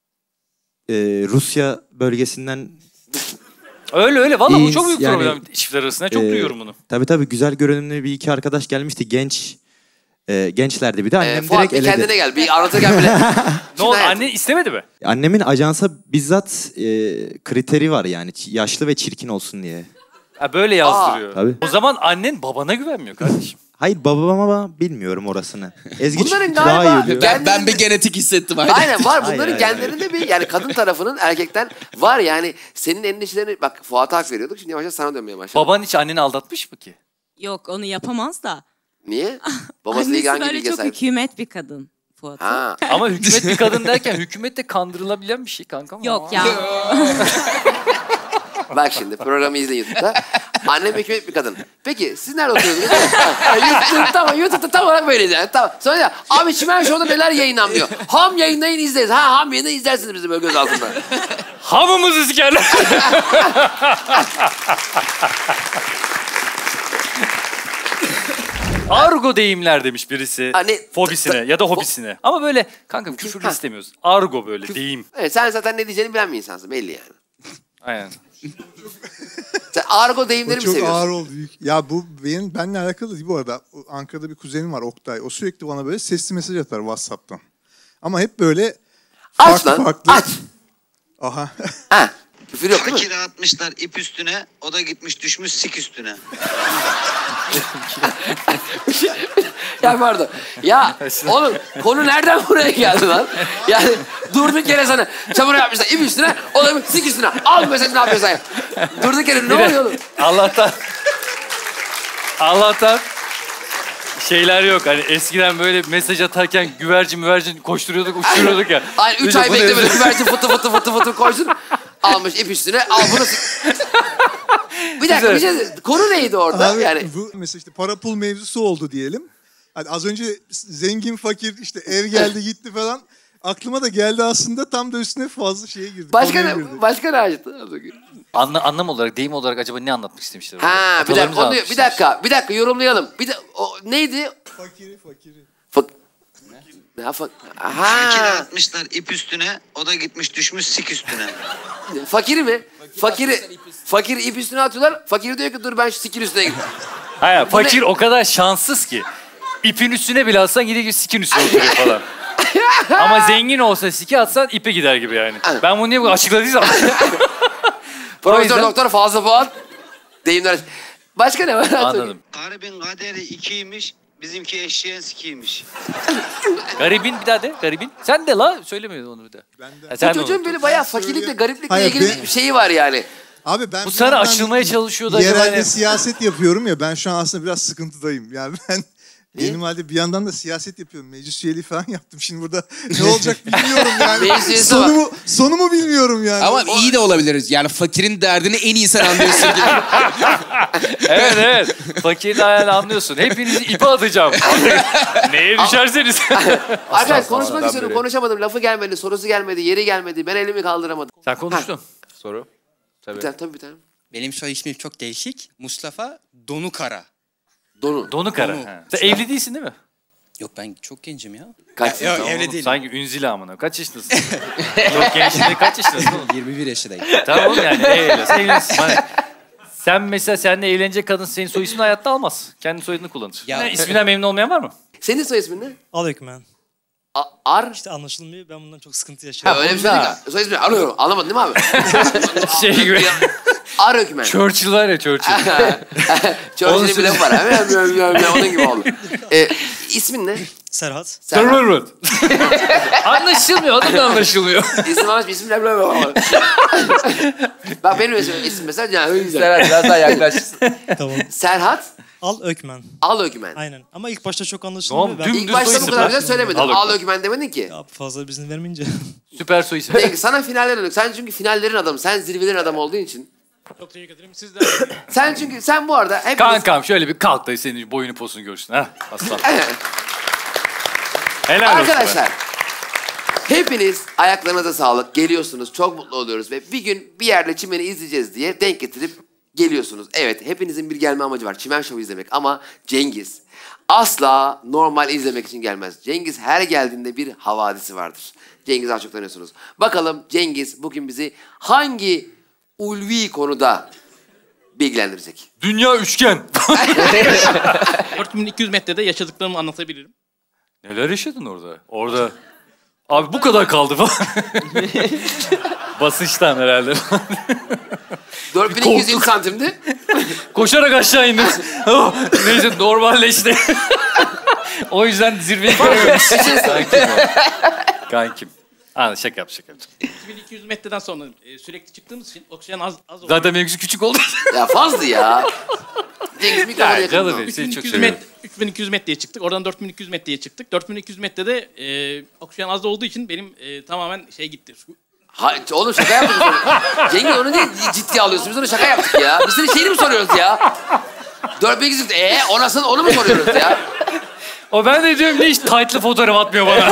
Rusya bölgesinden... Öyle. Vallahi bu çok büyük yani, problem çiftler arasında. Çok duyuyorum bunu. Tabii güzel görünümlü bir iki arkadaş gelmişti. Gençlerdi bir de annem Fuat direkt bir eledi. kendine gel. Bir anlatırken bile. Ne oldu? Annen istemedi mi? Annemin ajansa bizzat kriteri var yani. Yaşlı ve çirkin olsun diye. Ha, böyle yazdırıyor. Tabii. O zaman annen babana güvenmiyor kardeşim. Hayır babama bilmiyorum orasını. Ezgi Bunların daha iyi galiba biliyor. Ben bir genetik hissettim. Aynen var. Bunların Hayır. genlerinde bir yani kadın tarafının erkekten var yani. Senin endişelerini bak Fuat'a hak veriyorduk. Şimdi yavaş sana dönmeye başladı. Baban hiç anneni aldatmış mı ki? Yok onu yapamaz da. Niye? Babasıyla Annesi ilgili hangi böyle bilgiye çok sahip? hükümet bir kadın Fuat. Ha. Ama hükümet bir kadın derken hükümet de kandırılabilen bir şey kanka. Yok ya. Bak şimdi programı izleyin YouTube'da. Annem hükümet bir kadın. Peki siz nerede oturuyorsunuz? YouTube'da tam olarak böyleydi yani. Tamam. Sonra ya abi Çimen Show'da neler yayınlanmıyor. Ham yayınlayın izleriz. Ham yayını izlersiniz bizi böyle göz altında. Hamımızı sikerler. Argo deyimler demiş birisi. Hani, fobisine ya da hobisine. Ama böyle kanka küfür istemiyoruz. Argo böyle deyim. Evet, sen zaten ne diyeceğini bilen bir insansın belli yani. Aynen. Sen argo deyimleri mi çok seviyorsun? ağır oldu. Ya bu benimle alakalı değil bu arada. Ankara'da bir kuzenim var Oktay. O sürekli bana böyle sesli mesaj atar WhatsApp'tan. Ama hep böyle aç lan, farklı. aç. Aha. Ha. Küfür yok değil mi? Fakiri atmışlar ip üstüne, o da gitmiş düşmüş sik üstüne. Ya pardon. Ya oğlum konu nereden buraya geldi lan? Yani durduk yere sana çamur yapmışlar ip üstüne, o da sik üstüne. Al mesajı ne yapıyorsun ya? Durduk yere ne oluyor oğlum? Allah'tan şeyler yok. Hani eskiden böyle mesaj atarken güvercin koşturuyorduk, uçturuyorduk ya. Aynen 3 ay bekle böyle güvercin fıtı koşsun. Almış ip üstüne, al bunu. Bir dakika bir şey, konu neydi orada? Abi, yani bu mesela işte para pul mevzusu oldu diyelim. Hani az önce zengin fakir işte ev geldi gitti falan. Aklıma da geldi aslında tam da üstüne fazla şeye girdik. Başka ne acıttı? Anlam olarak, deyim olarak acaba ne anlatmak istemişler? Ha bir dakika yorumlayalım. Neydi? Fakiri. Fakiri atmışlar ip üstüne, o da gitmiş düşmüş sik üstüne. Fakiri mi? Fakiri ip üstüne atıyorlar. Fakiri diyor ki dur ben şu sikin üstüne gideyim. Hayır, fakir o kadar şanssız ki. İpin üstüne bile atsan gidiyor sikin üstüne oturuyor falan. Ama zengin olsa siki atsan ipe gider gibi yani. Ben bunu niye bu açıkladıysam. Profesör doktor fazla puan. Deyimler. Başka ne var? Anladım. Garibin kaderi 2'ymiş, bizimki eşeğin sikiymiş. Garibin bir daha de. Garibin. Sen de la söylemiyorsun onu bir de. Bu çocuğun böyle bayağı fakirlikle gariplikle ilgili bir şeyi var yani. Abi ben bu sana aşılmaya çalışıyordu acaba. Yerelde siyaset yapıyorum ya, ben şu an aslında biraz sıkıntıdayım. Yani benim halde bir yandan da siyaset yapıyorum. Meclis üyeliği falan yaptım. Şimdi burada ne olacak bilmiyorum yani. Sonumu bilmiyorum yani. Ama iyi de olabiliriz. Yani fakirin derdini en iyi sen anlıyorsun gibi. Evet. Fakirin hayalini anlıyorsun. Hepinizi ipe atacağım. Neye düşerseniz. Arkadaş konuşmak istiyorum. Konuşamadım. Lafı gelmedi, sorusu gelmedi, yeri gelmedi. Ben elimi kaldıramadım. Sen konuştun. Soru. Tabii bir tane. Benim soy ismim çok değişik. Mustafa Donukara. Donukara. Sen evli değilsin değil mi? Yok ben çok gencim ya. Kaç Yok evli değilim. Sanki Ünzile amına. Kaç yaşındasın? Yok gençliğinde kaç yaşındasın oğlum? 21 yaşındayım. Tamam yani evlensin. Sen mesela seninle evlenecek kadın senin soy ismini hayatta almaz. Kendi soyadını kullanır. İsminden memnun olmayan var mı? Senin soy ismin ne? Alökmen. İşte anlaşılmıyor. Ben bundan çok sıkıntı yaşıyorum. Öyle bir şey değil ki. Soy ismini alıyorum. Anlamadın değil mi abi? Şey gibi. Arökmen. Churchill var ya Churchill. Churchill'in bir lafı var. Onun gibi oldu. İsmin ne? Serhat. Anlaşılmıyor. Adım da anlaşılmıyor. İsim ne böyle? Bak benim isim mesela. Serhat biraz daha yaklaşırsın. Tamam. Serhat. Al Ökmen. Al Ökmen. Aynen. Ama ilk başta çok anlaşılmıyor. Tamam, İlk başta bu kadar güzel söylemedin. Al Al Ökmen demedin ki. Ya fazla bizim vermeyince. Süper soy ismi. Peki sana finaller dönük. Sen çünkü finallerin adamı. Sen zirvelerin adamı olduğun için. Çok teşekkür ederim. Siz de. Sen bu arada hepiniz... Kankam şöyle bir kalk da senin boyunu posunu görsün. Ha aslan. Helal olsun. Arkadaşlar. Hepiniz ayaklarınıza sağlık. Geliyorsunuz. Çok mutlu oluyoruz. Ve bir gün bir yerde çimeni izleyeceğiz diye denk getirip geliyorsunuz. Evet, hepinizin bir gelme amacı var. Çimen Show'u izlemek. Ama Cengiz asla normal izlemek için gelmez. Cengiz her geldiğinde bir havadisi vardır. Cengiz'i az çok tanıyorsunuz. Bakalım Cengiz bugün bizi hangi ulvi konuda bilgilendirecek? Dünya üçgen. 4200 metrede yaşadıklarımı anlatabilirim. Neler yaşadın orada? Orada... Abi bu kadar kaldı falan. Basınçtan herhalde. 4200 santimdi. Koşarak aşağı indim. Oh, neyse normalleşti. O yüzden zirveyi görememiş. Kankim. Anladım, şaka yap. 2200 metreden sonra sürekli çıktığımız için oksijen az oldu. Zaten mevzusu küçük oldu. Ya fazla ya. Cengiz bir kadar yakın. 3200 metreye çıktık. Oradan 4200 metreye çıktık. 4200 metrede oksijen az olduğu için benim tamamen gitti. Oğlum şaka yaptık. Cengiz onu niye ciddiye alıyorsun? Biz onu şaka yaptık ya. Biz senin şeyini mi soruyoruz ya? 4200 onu mu soruyoruz ya? O ben de diyorum niye hiç tight'lı fotoğraf atmıyor bana?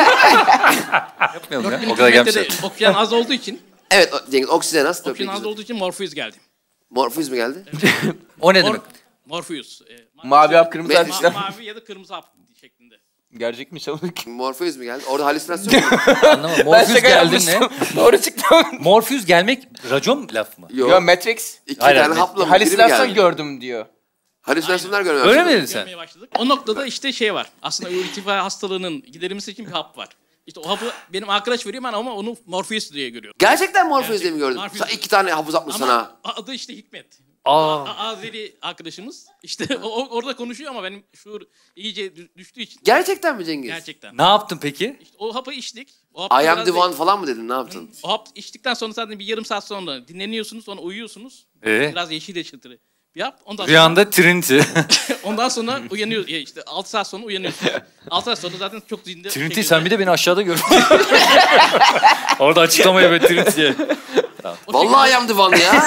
Yapmayalım ya. O kadar gelmişler. Oksijen az olduğu için. Evet Cengiz oksijen az. Oksijen az olduğu için Morpheus geldi. Morpheus mu geldi? O ne demek? Morpheus. Mavi hap kırmızı hap işte. Mavi ya da kırmızı hap şeklinde. Gerçek mi çalık? Morpheus mu geldi? Orada halüsinasyon mu? Anlamadım. Morpheus geldi ne? Doğru çıktı. Morpheus gelmek racon laf mı? Yok Matrix. İki tane hapla mı? Halüsinasyon gördüm diyor. Halüsinasyonlar görmeye Öyle mi dedin sen? O noktada işte var. Aslında irtifa hastalığının giderilmesi için bir hap var. İşte o hapı benim arkadaş veriyor ama onu Morpheus diye görüyorum. Gerçekten Morpheus diye mi gördün? İki tane hapuz atmış sana. Ama adı işte Hikmet. Azeri arkadaşımız. İşte orada konuşuyor ama benim şuur iyice düştüğü için. Gerçekten mi Cengiz? Gerçekten. Ne yaptın peki? İşte o hapı içtik. I am the one falan mı dedin? Ne yaptın? O hap içtikten sonra zaten bir yarım saat sonra dinleniyorsunuz, sonra uyuyorsunuz. Biraz yeşil ışıltılı bir hap. Rüyanda Trinity. Ondan sonra uyanıyor. İşte 6 saat sonra uyanıyorsun. 6 saat sonra zaten çok zinde. Trinity sen bir de beni aşağıda gör. Orada açıklamaya be Trinity'ye. Vallahi I am the one ya.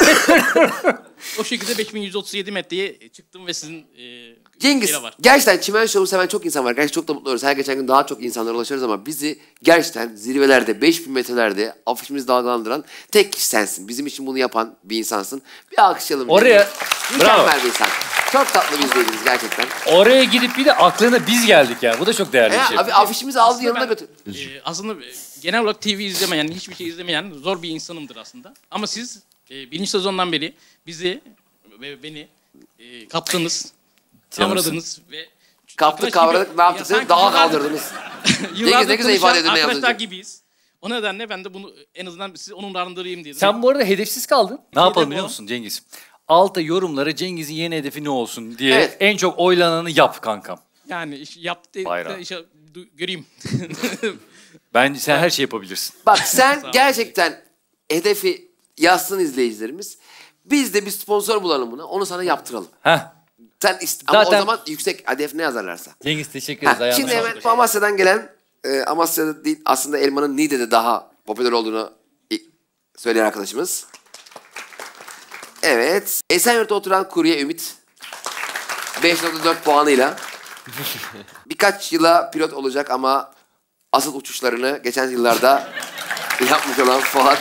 O şekilde 5137 metreye çıktım ve sizin Cengiz, gerçekten Çimen Show'u seven çok insan var. Gerçekten çok da mutlu oluyoruz. Her geçen gün daha çok insanlara ulaşıyoruz ama bizi gerçekten zirvelerde, 5000 metrelerde afişimizi dalgalandıran tek kişi sensin. Bizim için bunu yapan bir insansın. Bir alkışlayalım. Oraya, mükemmel bir insan. Çok tatlı bir izleyicimiz gerçekten. Oraya gidip bir de aklına biz geldik ya. Bu da çok değerli bir şey. Abi afişimizi aldı yanına götür. Aslında genel olarak TV izlemeyen, hiçbir şey izlemeyen zor bir insanımdır aslında. Ama siz birinci sezondan beri bizi ve beni kaptınız, kavradınız ve... Kaptık, kavradık, ne yaptık? Dağa kaldırdınız. Cengiz ne güzel ifade edin ne arkadaşlar yaptın? gibiyiz. O nedenle ben de bunu en azından sizi onurlandırayım diye. Sen bu arada hedefsiz kaldın. Ne yapalım biliyor musun Cengiz? Altta yorumlara Cengiz'in yeni hedefi ne olsun diye en çok oylananı yap kankam. Yani yaptı, göreyim. Bence sen her şey yapabilirsin. Bak sen gerçekten hedefi yazsın izleyicilerimiz. Biz de bir sponsor bulalım buna. Onu sana yaptıralım. Sen ama o zaman yüksek hedef ne yazarlarsa. Cengiz teşekkür ederiz. Şimdi hemen Amasya'dan gelen, Amasya'da değil aslında elmanın Niğde'de daha popüler olduğunu söyleyen arkadaşımız. Evet. Esenyurt'ta oturan kurye Ümit. 5.4 puanıyla. Birkaç yıla pilot olacak ama asıl uçuşlarını geçen yıllarda yapmış olan Fuat.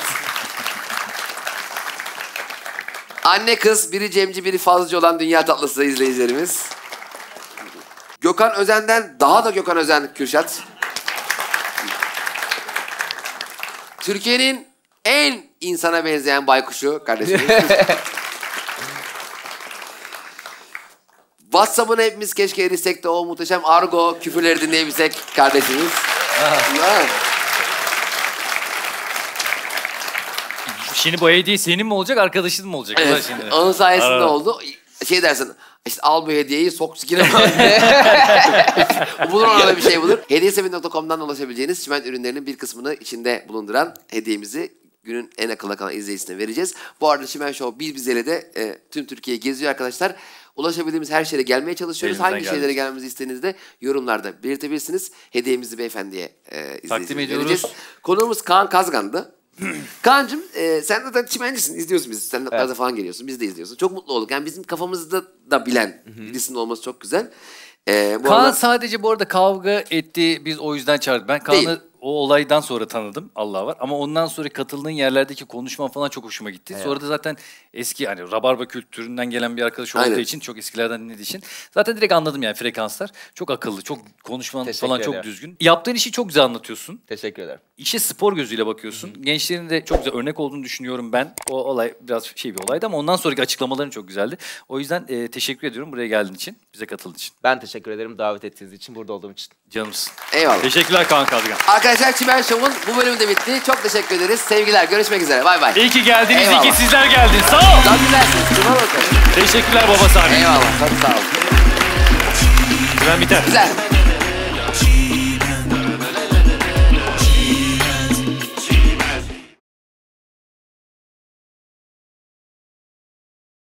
Anne kız, biri Cemci, biri Fazlıcı olan dünya tatlısı izleyicilerimiz. Gökhan Özen'den daha da Gökhan Özen Kürşat. Türkiye'nin en insana benzeyen baykuşu kardeşimiz. WhatsApp'ını hepimiz keşke erişsek de o muhteşem argo küfürleri dinleyebilsek kardeşimiz. Şimdi bu hediye senin mi olacak, arkadaşın mı olacak? Evet, şimdi. onun sayesinde oldu. Şey dersin, işte al bu hediyeyi sok sikine. Bulur orada bir şey bulur. Hediyesevin.com'dan ulaşabileceğiniz çimen ürünlerinin bir kısmını içinde bulunduran hediyemizi günün en akılda kalan izleyicisine vereceğiz. Bu arada Çimen Show Bize'yle de tüm Türkiye'yi geziyor arkadaşlar. Ulaşabildiğimiz her şeye gelmeye çalışıyoruz. Elimizden Hangi şeylere gelmemizi istediğinizi de yorumlarda belirtebilirsiniz. Hediyemizi beyefendiye takdim ediyoruz. vereceğiz. Konuğumuz Kaan Kazgan'dı. Kaan'cığım sen zaten çimencisin, izliyorsun bizi. Sen evet. falan geliyorsun, biz de izliyorsun. Çok mutlu olduk. Yani bizim kafamızda da bilen birisinin olması çok güzel. Kaan sadece bu arada kavga etti, biz o yüzden çağırdık. Ben Kaan'ı o olaydan sonra tanıdım, Allah var. Ama ondan sonra katıldığın yerlerdeki konuşman falan çok hoşuma gitti. Evet. Sonra da zaten eski hani Rabarba kültüründen gelen bir arkadaş olduğu için, çok eskilerden dinlediği için. Zaten direkt anladım yani frekanslar. Çok akıllı, çok konuşman falan çok düzgün. Yaptığın işi çok güzel anlatıyorsun. Teşekkür ederim. İşe spor gözüyle bakıyorsun. Gençlerin de çok güzel örnek olduğunu düşünüyorum ben. O olay biraz bir olaydı ama ondan sonraki açıklamaların çok güzeldi. O yüzden teşekkür ediyorum buraya geldiğin için, bize katıldığın için. Ben teşekkür ederim davet ettiğiniz için, burada olduğum için. Canımsın. Eyvallah. Teşekkürler Kaan Kazgan. Arkadaşlar Çimen Show'un bu bölümü de bitti. Çok teşekkür ederiz. Sevgiler. Görüşmek üzere. Bay bay. İyi ki geldiniz. Eyvallah. İyi ki sizler geldiniz. Sağ ol. Teşekkürler baba Sami. Eyvallah. Çok sağ ol. Güven biter. Güzel.